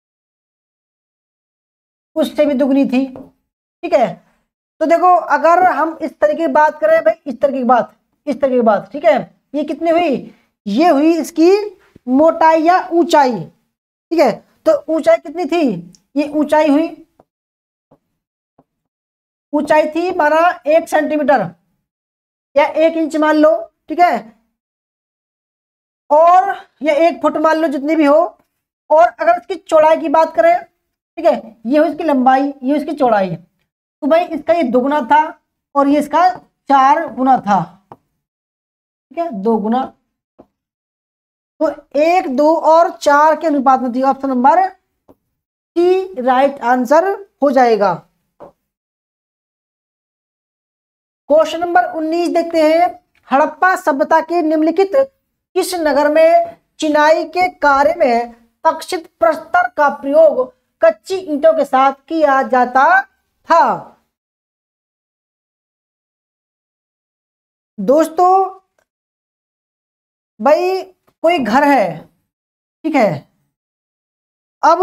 उससे भी दुगनी थी। ठीक है, तो देखो अगर हम इस तरीके की बात करें भाई, इस तरीके की बात, इस तरीके की बात, ठीक है, ये कितनी हुई, ये हुई इसकी मोटाई या ऊंचाई। ठीक है, तो ऊंचाई कितनी थी, ये ऊंचाई हुई, ऊंचाई थी माना एक सेंटीमीटर या एक इंच मान लो। ठीक है, और ये एक फुट मान लो, जितनी भी हो। और अगर इसकी चौड़ाई की बात करें, ठीक है, ये हुई इसकी लंबाई, ये इसकी चौड़ाई, तो भाई इसका ये दोगुना था और ये इसका चार गुना था। ठीक है, दो गुना, तो एक, दो और चार के अनुपात में थी। Option number C right answer हो जाएगा। क्वेश्चन नंबर उन्नीस देखते हैं, हड़प्पा सभ्यता के निम्नलिखित किस नगर में चिनाई के कार्य में तक्षित प्रस्तर का प्रयोग कच्ची ईंटों के साथ किया जाता था? दोस्तों भाई कोई घर है, ठीक है, अब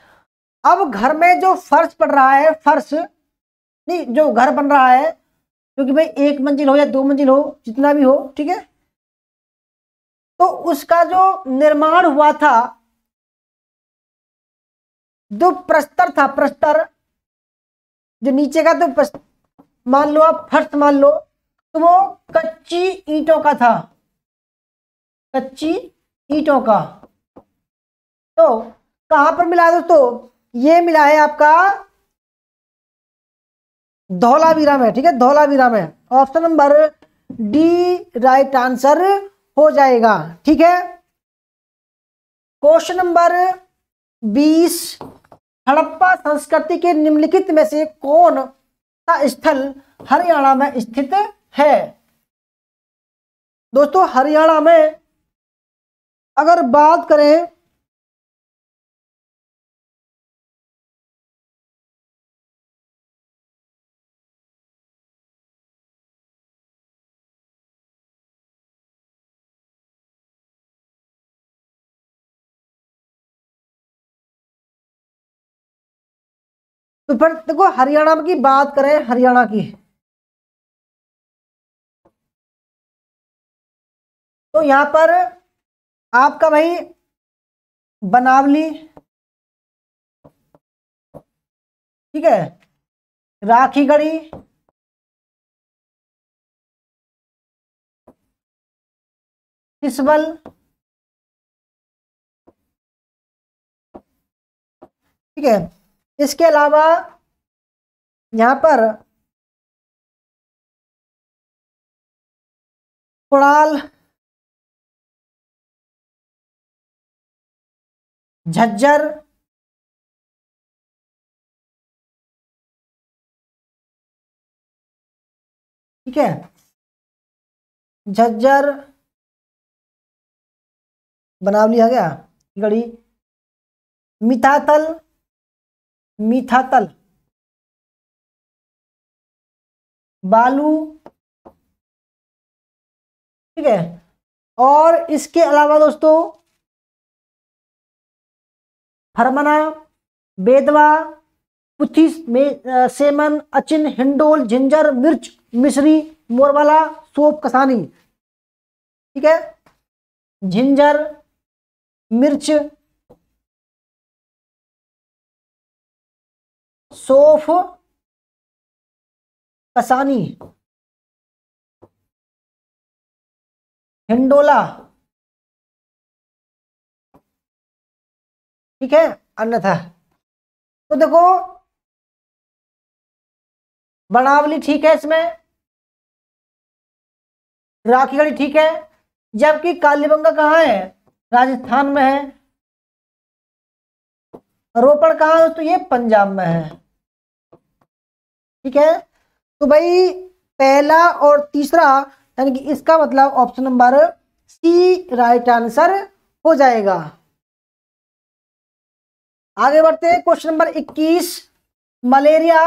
अब घर में जो फर्श पड़ रहा है, फर्श नहीं, जो घर बन रहा है, क्योंकि भाई एक मंजिल हो या दो मंजिल हो, जितना भी हो, ठीक है, तो उसका जो निर्माण हुआ था, जो प्रस्तर था, प्रस्तर जो नीचे का, तो मान लो आप फर्श मान लो, तो वो कच्ची ईंटों का था, कच्ची ईंटों का। तो कहां पर मिला है दोस्तों? ये मिला है आपका धौलावीरा में, ठीक है, धौलावीरा में। Option number D right answer हो जाएगा, ठीक है। क्वेश्चन नंबर बीस, हड़प्पा संस्कृति के निम्नलिखित में से कौन सा स्थल हरियाणा में स्थित है? दोस्तों हरियाणा में अगर बात करें तो फिर देखो, हरियाणा की बात करें, हरियाणा की, तो यहां पर आपका भाई बनावली, ठीक है, राखीगढ़ी, सिसबल, ठीक है। इसके अलावा यहां पर कुड़ाल, झज्जर, ठीक है, झज्जर, बनावली आ गया, गढ़ी, मितातल, मितातल, बालू, ठीक है। और इसके अलावा दोस्तों हरमना, बेदवा, पुथी में सेमन, अचिन, हिंडोल, झिंझर, मिर्च, मिश्री, मोरवाला, सोप, कसानी, ठीक है, झिंझर, मिर्च, सौफ, कसानी, हिंडोला, ठीक है, अन्यथा। तो देखो बनावली ठीक है, इसमें राखीगढ़ी ठीक है, जबकि कालीबंगा कहाँ है? राजस्थान में है। रोपड़ कहाँ है दोस्तों? ये पंजाब में है, ठीक है। तो भाई पहला और तीसरा, यानी कि इसका मतलब option number C right answer हो जाएगा। आगे बढ़ते हैं, क्वेश्चन नंबर इक्कीस, मलेरिया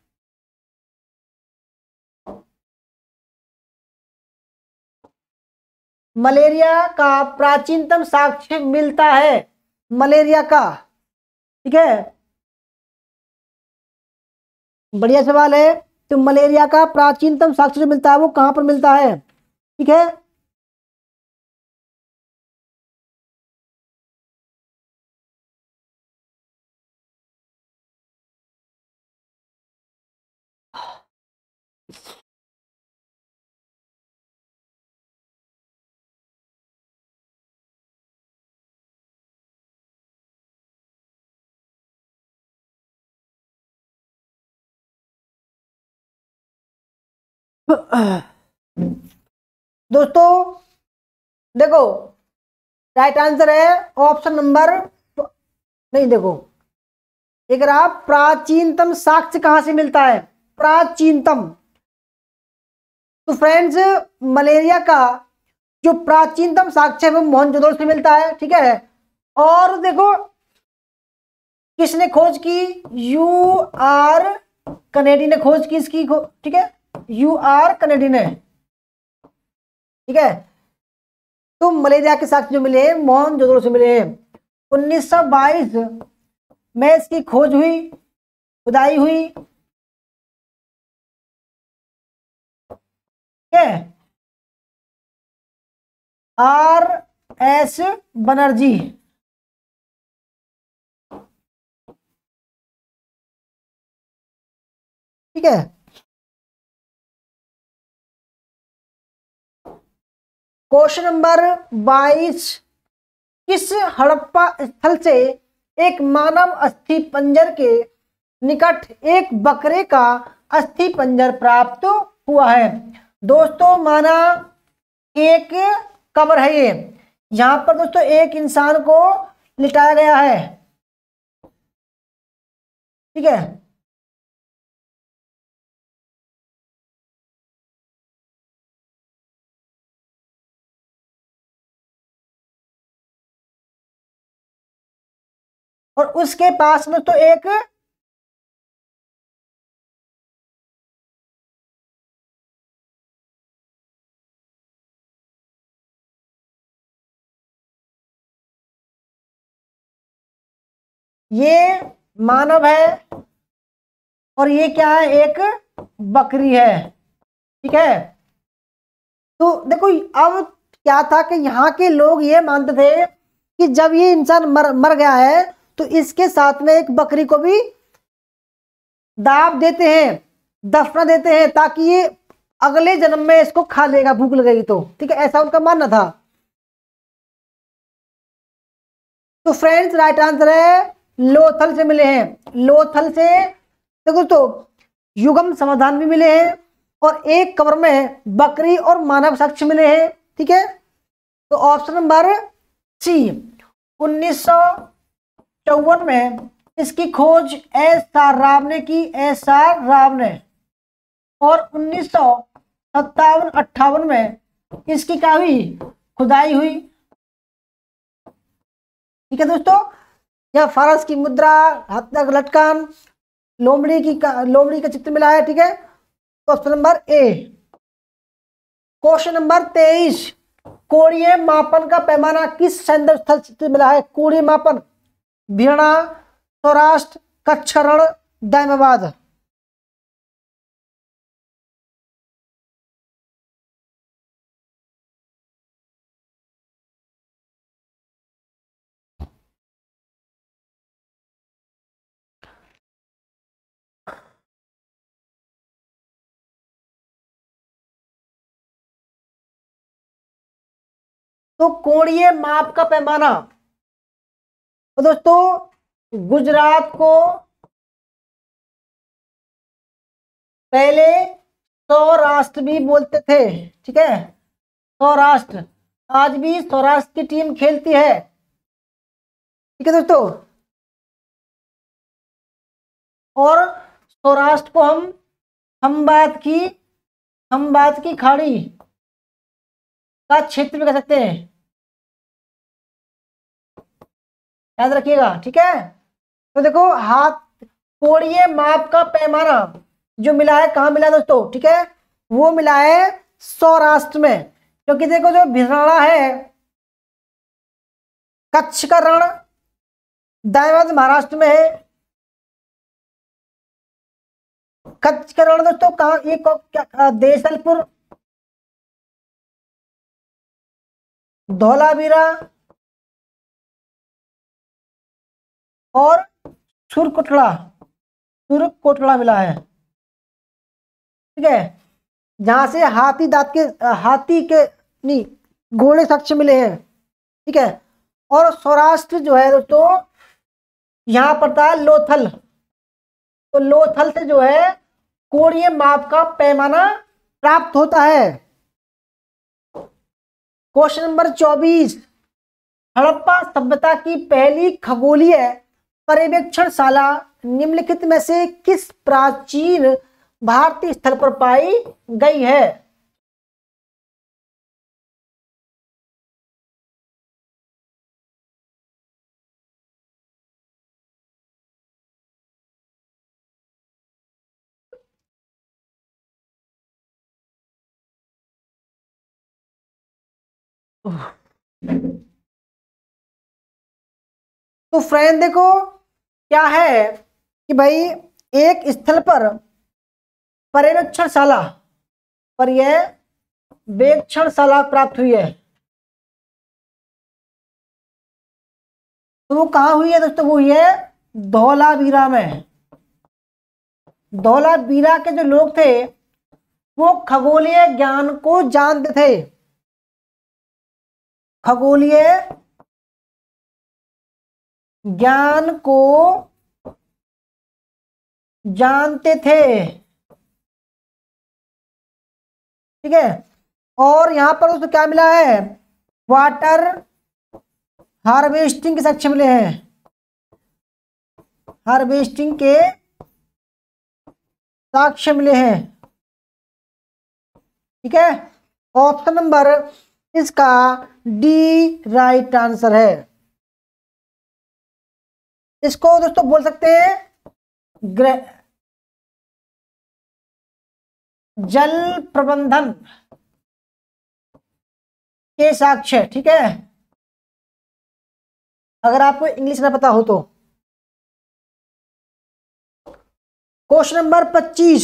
मलेरिया का प्राचीनतम साक्ष्य मिलता है, मलेरिया का, ठीक है, बढ़िया सवाल है। तो मलेरिया का प्राचीनतम साक्ष्य जो मिलता है वो कहां पर मिलता है, ठीक है। दोस्तों देखो राइट आंसर है ऑप्शन नंबर, नहीं देखो, एक आप प्राचीनतम साक्ष्य कहां से मिलता है, प्राचीनतम। तो फ्रेंड्स मलेरिया का जो प्राचीनतम साक्ष्य है वो मोहनजोदड़ो से मिलता है, ठीक है। और देखो किसने खोज की? यू आर कनेडी ने खोज की इसकी, ठीक है, यू आर कनेडी ने, ठीक है। तो मलेरिया के साक्ष्य जो मिले मोहनजोदड़ो से मिले। उन्नीस सौ बाईस में इसकी खोज हुई, खुदाई हुई, है आर एस बनर्जी। ठीक है, क्वेश्चन नंबर बाईस, किस हड़प्पा स्थल से एक मानव अस्थि पंजर के निकट एक बकरे का अस्थि पंजर प्राप्त हुआ है? दोस्तों माना एक कब्र है ये, यहां पर दोस्तों एक इंसान को लिटाया गया है। ठीक है, और उसके पास में तो एक ये मानव है और ये क्या है, एक बकरी है। ठीक है, तो देखो अब क्या था कि यहाँ के लोग ये मानते थे कि जब ये इंसान मर मर गया है तो इसके साथ में एक बकरी को भी दाब देते हैं, दफना देते हैं, ताकि ये अगले जन्म में इसको खा लेगा भूख लगेगी तो। ठीक है, ऐसा उनका मानना था। तो फ्रेंड्स राइट आंसर है लोथल से मिले हैं। लोथल से देखो तो युगम समाधान भी मिले हैं और एक कब्र में बकरी और मानव साक्ष्य मिले हैं। ठीक है, तो ऑप्शन नंबर सी, उन्नीस सौ चौवन में इसकी खोज एस आर राव ने की, एस आर राव ने, और उन्नीस सौ सत्तावन अट्ठावन में इसकी क्या हुई, खुदाई हुई। ठीक है दोस्तों, यह फारस की मुद्रा, हाथ तक लटकन, लोमड़ी की लोमड़ी का चित्र मिला है। ठीक है, तो option number A. Question number तेईस, कोणीय मापन का पैमाना किस सैन्य स्थल से मिला है? कोणीय मापन, भिड़ा, सौराष्ट्र, कच्छरण, दैमाबाद। तो कोणीय माप का पैमाना, तो दोस्तों गुजरात को पहले सौराष्ट्र भी बोलते थे। ठीक है, सौराष्ट्र, आज भी सौराष्ट्र की टीम खेलती है। ठीक है दोस्तों, और सौराष्ट्र को हम खंबात की खंबात की खाड़ी का क्षेत्र भी कह सकते हैं, याद रखिएगा। ठीक है, तो देखो हाथ कोणीय माप का पैमाना जो मिला है, कहाँ मिला है दोस्तों? ठीक है, वो मिला है सौराष्ट्र में, क्योंकि देखो जो भिराड़ा है, कच्छ का रण दायाबाद महाराष्ट्र में है। कच्छ का रण दोस्तों कहाँ, ये क्या, देसलपुर, धौलावीरा और सुरकोटड़ा, सुरकोटड़ा मिला है। ठीक है, जहां से हाथी दांत के हाथी के नहीं घोड़े साक्ष्य मिले हैं। ठीक है, और सौराष्ट्र जो है दोस्तों यहां पड़ता है लोथल, तो लोथल से जो है कोणीय माप का पैमाना प्राप्त होता है। क्वेश्चन नंबर चौबीस, हड़प्पा सभ्यता की पहली खगोलीय पर्यवेक्षणशाला निम्नलिखित में से किस प्राचीन भारतीय स्थल पर पाई गई है? तो फ्रेंड देखो क्या है कि भाई एक स्थल पर पर्यवेक्षणशाला पर यह वेक्षणशाला प्राप्त हुई है। तो वो कहाँ हुई है दोस्तों? वो हुई है धौलावीरा में। धौलावीरा के जो लोग थे वो खगोलीय ज्ञान को जानते थे। खगोलीय ज्ञान को जानते थे, ठीक है। और यहां पर उसको क्या मिला है? वाटर हार्वेस्टिंग के साक्ष्य मिले हैं। हार्वेस्टिंग के साक्ष्य मिले हैं, ठीक है। ऑप्शन नंबर इसका डी राइट आंसर है। इसको दोस्तों बोल सकते हैं जल प्रबंधन के साक्ष्य, ठीक है, अगर आपको इंग्लिश ना पता हो तो। क्वेश्चन नंबर पच्चीस,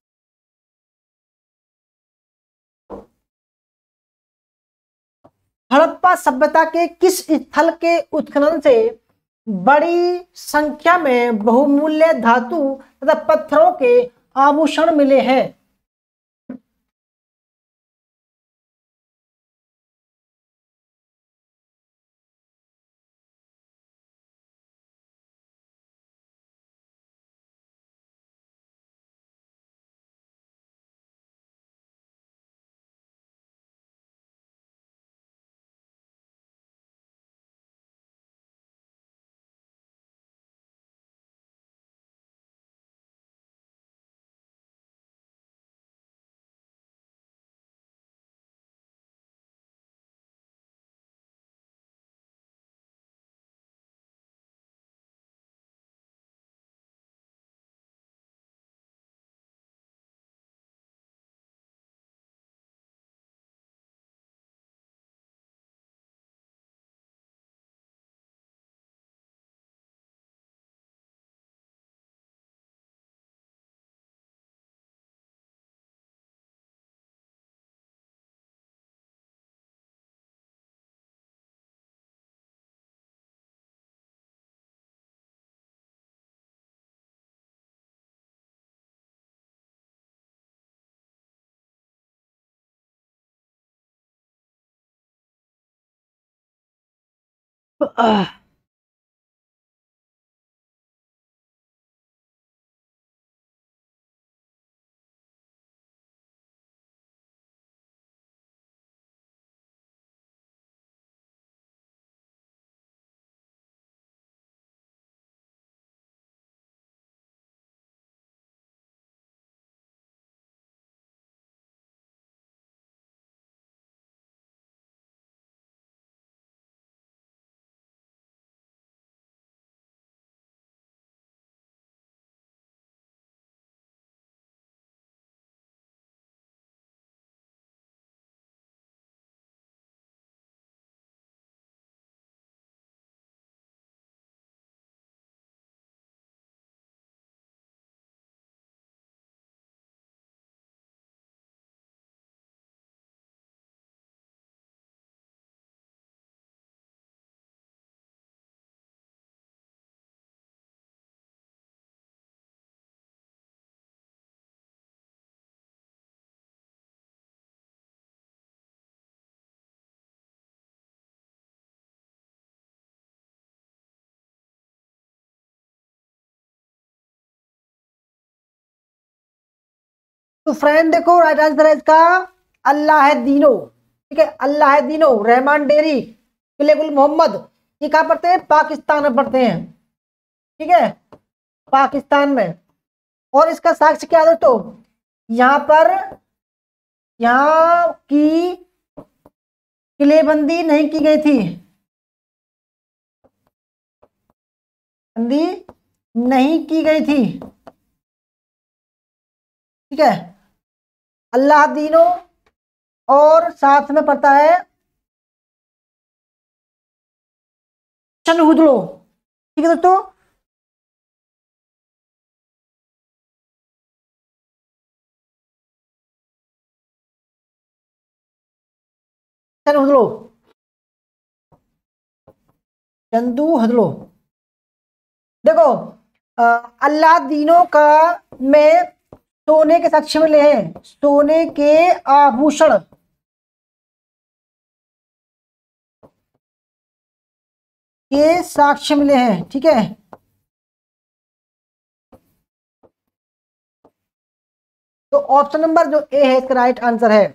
हड़प्पा सभ्यता के किस स्थल के उत्खनन से बड़ी संख्या में बहुमूल्य धातु तथा पत्थरों के आभूषण मिले हैं? तो फ्रेंड देखो राइट आंसर है इसका अल्लाह दीनो, ठीक है। अल्लाह दीनो रहमान डेरी किले गुल मोहम्मद, ये कहाँ पढ़ते हैं? पाकिस्तान में पढ़ते हैं, ठीक है, पाकिस्तान में। और इसका साक्ष्य क्या है दोस्तों? यहाँ पर यहाँ की किलेबंदी नहीं की गई थी, बंदी नहीं की गई थी, ठीक है। अल्लाह दीनो और साथ में पड़ता है चनहुदड़ो, ठीक है दोस्तों। चंदू हथलो, चंदू हथलो। देखो अल्लादीनों का में सोने के साक्ष्य मिले हैं, सोने के आभूषण, के साक्ष्य मिले हैं, ठीक है। तो ऑप्शन नंबर जो ए है इसका राइट आंसर है।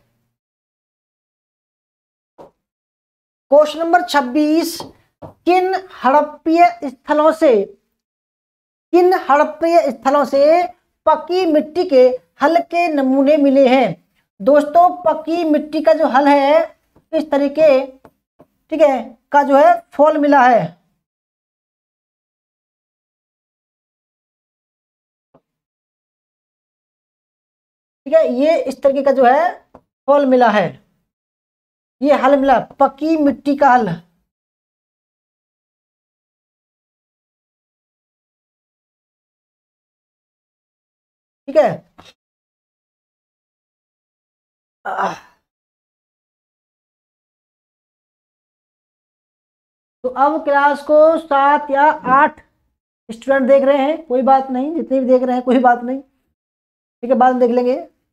क्वेश्चन नंबर छब्बीस, किन हड़प्पीय स्थलों से किन हड़प्पीय स्थलों से पकी मिट्टी के हल्के नमूने मिले हैं। दोस्तों पकी मिट्टी का जो हल है इस तरीके, ठीक है, का जो है फॉल मिला है। ठीक है, ये इस तरीके का जो है फॉल मिला है, ये हल मिला, पकी मिट्टी का हल। ठीक है, आह, तो अब क्लास को सात या आठ स्टूडेंट देख रहे हैं, कोई बात नहीं, जितने भी देख रहे हैं कोई बात नहीं, ठीक है, बाद में देख लेंगे।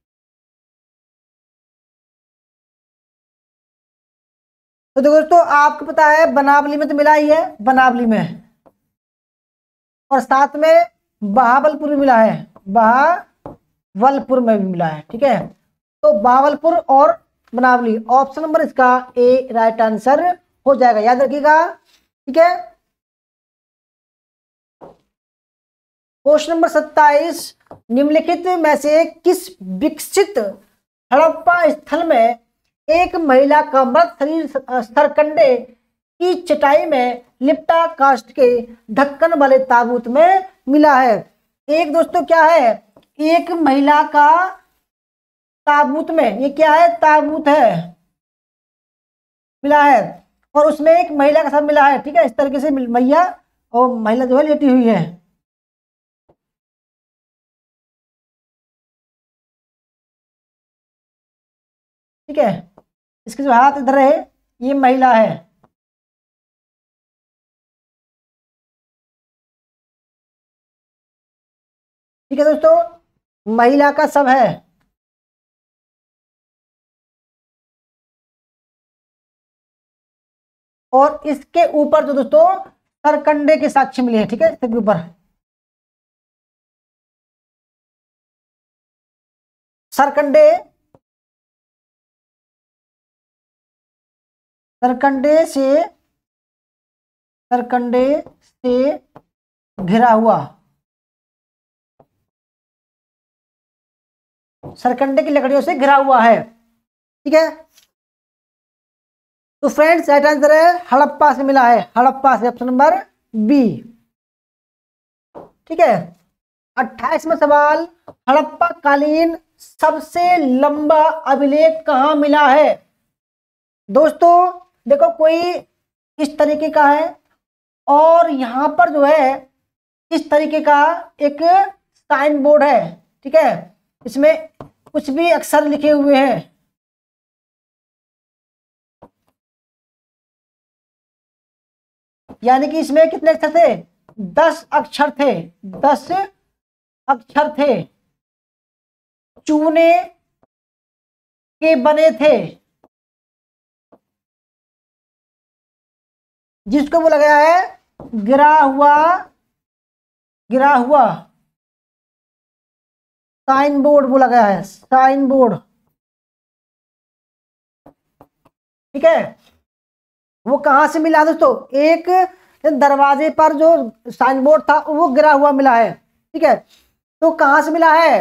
तो देखो दोस्तों आपको पता है बनावली में तो मिला ही है, बनावली में, और साथ में बहावलपुर में मिला है, बहावलपुर में भी मिला है। ठीक है, तो बहावलपुर और बनावली, ऑप्शन नंबर इसका ए राइट आंसर हो जाएगा, याद रखिएगा। ठीक है, क्वेश्चन नंबर सत्ताईस, निम्नलिखित में से किस विकसित हड़प्पा स्थल में एक महिला का मृत शरीर सरकंडे की चटाई में लिप्टा कास्ट के ढक्कन वाले ताबूत में मिला है। एक दोस्तों क्या है, एक महिला का ताबूत में, ये क्या है, ताबूत है, मिला है, और उसमें एक महिला का सब मिला है। ठीक है, इस तरीके से मैया और महिला जो है लेटी हुई है। ठीक है, इसके जो हाथ इधर है ये महिला है। ठीक है दोस्तों, महिला का सब है। और इसके ऊपर जो दोस्तों सरकंडे के साक्ष्य मिले हैं। ठीक है, इसके ऊपर सरकंडे, सरकंडे से सरकंडे से घिरा हुआ, सरकंडे की लकड़ियों से घिरा हुआ है। ठीक है, तो फ्रेंड्स राइट आंसर है हड़प्पा से मिला है, हड़प्पा से, ऑप्शन नंबर बी। ठीक है, अट्ठाईसवां सवाल, हड़प्पा कालीन सबसे लंबा अभिलेख कहां मिला है। दोस्तों देखो कोई इस तरीके का है और यहां पर जो है इस तरीके का एक साइन बोर्ड है। ठीक है, इसमें कुछ भी अक्षर लिखे हुए हैं। यानी कि इसमें कितने अक्षर थे, दस अक्षर थे, दस अक्षर थे, चूने के बने थे, जिसको बोला गया है गिरा हुआ, गिरा हुआ साइन बोर्ड बोला गया है, साइन बोर्ड। ठीक है, वो कहां से मिला दोस्तों, एक दरवाजे पर जो साइन बोर्ड था वो गिरा हुआ मिला है। ठीक है, तो कहां से मिला है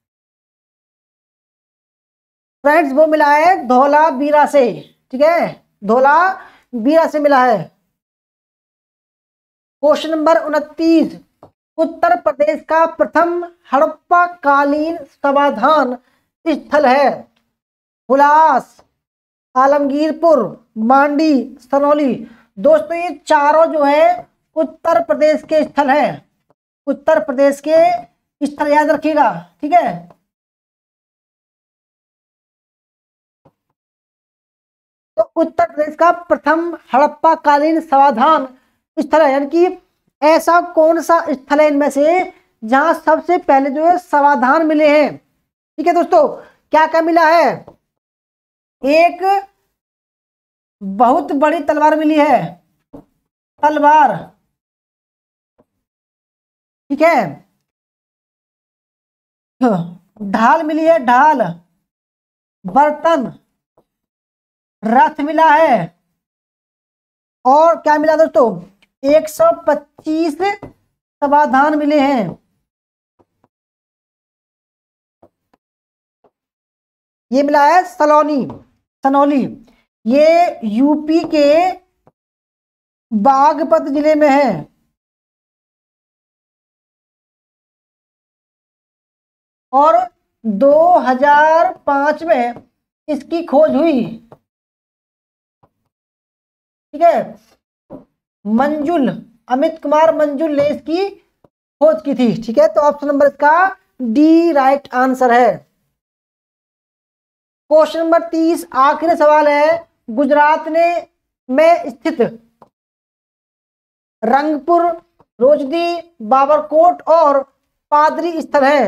फ्रेंड्स, वो मिला है धौला बीरा से। ठीक है, धौला बीरा से मिला है। क्वेश्चन नंबर उनतीस, उत्तर प्रदेश का प्रथम हड़प्पा कालीन समाधान स्थल है हुलास, आलमगीरपुर, मांडी, सनौली। दोस्तों ये चारों जो है उत्तर प्रदेश के स्थल हैं, उत्तर प्रदेश के स्थल याद रखिएगा। ठीक है, तो उत्तर प्रदेश का प्रथम हड़प्पा कालीन समाधान स्थल है, यानी कि ऐसा कौन सा स्थल है इनमें से जहां सबसे पहले जो है समाधान मिले हैं। ठीक है दोस्तों, क्या क्या मिला है? एक बहुत बड़ी तलवार मिली है, तलवार, ठीक है। ढाल मिली है, ढाल, बर्तन, रथ मिला है, और क्या मिला दोस्तों? एक सौ पच्चीस समाधान मिले हैं। ये मिला है सलौनी, सनौली, ये यूपी के बागपत जिले में है। और दो हज़ार पाँच में इसकी खोज हुई। ठीक है, मंजुल, अमित कुमार मंजुल ने इसकी खोज की थी। ठीक है, तो ऑप्शन नंबर इसका डी राइट आंसर है। क्वेश्चन नंबर तीस, आखिरी सवाल है। गुजरात ने में स्थित रंगपुर, रोजदी, बाबरकोट और पादरी स्थल है।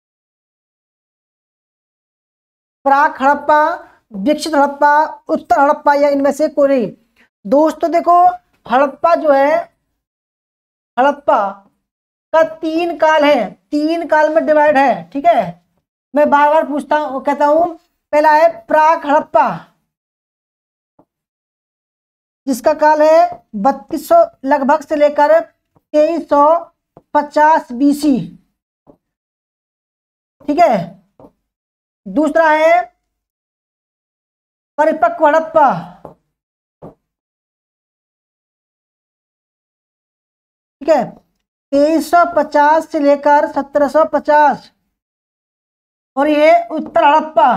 प्राक हड़प्पा, विकसित हड़प्पा, उत्तर हड़प्पा या इनमें से कोई नहीं। दोस्तों देखो, हड़प्पा जो है, हड़प्पा का तीन काल है, तीन काल में डिवाइड है। ठीक है, मैं बार बार पूछता हूं, कहता हूं, पहला है प्राक हड़प्पा, जिसका काल है बत्तीस सौ लगभग से लेकर तेईस सौ पचास बीसी। ठीक है, दूसरा है परिपक्व हड़प्पा, ठीक है, तेईस सौ पचास से लेकर सत्रह सौ पचास। और ये उत्तर हड़प्पा,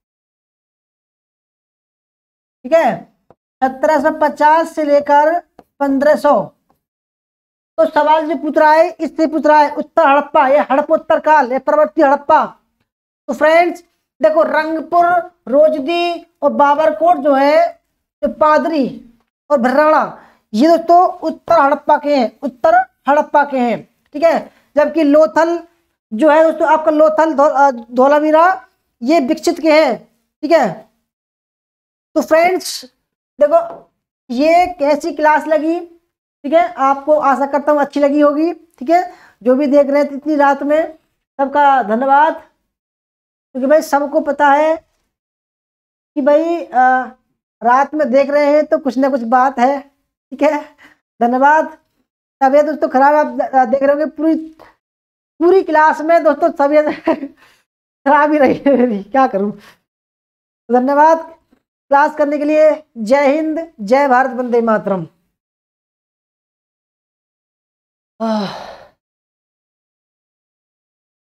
ठीक है, सत्रह सौ पचास से लेकर पंद्रह सौ। तो सवाल जो पूछ रहा है, इससे पूछ रहा है उत्तर हड़प्पा, ये हड़प्पोत्तर काल, ये परवर्ती हड़प्पा। तो फ्रेंड्स देखो, रंगपुर, रोजदी और बाबरकोट जो है, तो पादरी और भर्राणा, ये दोस्तों उत्तर हड़प्पा के हैं, उत्तर हड़प्पा के हैं। ठीक है, जबकि लोथल जो है दोस्तों आपका, लोथल, धोलावीरा, ये विकसित के हैं। ठीक है, तो फ्रेंड्स देखो, ये कैसी क्लास लगी? ठीक है, आपको आशा करता हूँ अच्छी लगी होगी। ठीक है, जो भी देख रहे थे इतनी रात में, सबका धन्यवाद। क्योंकि भाई सबको पता है कि भाई आ, रात में देख रहे हैं तो कुछ ना कुछ बात है। ठीक है, धन्यवाद। तबीयत दोस्तों खराब, आप देख रहे होंगे पूरी पूरी क्लास में दोस्तों तबीयत खराब ही रही है मेरी, क्या करूं। धन्यवाद क्लास करने के लिए। जय हिंद, जय भारत, वंदे मातरम।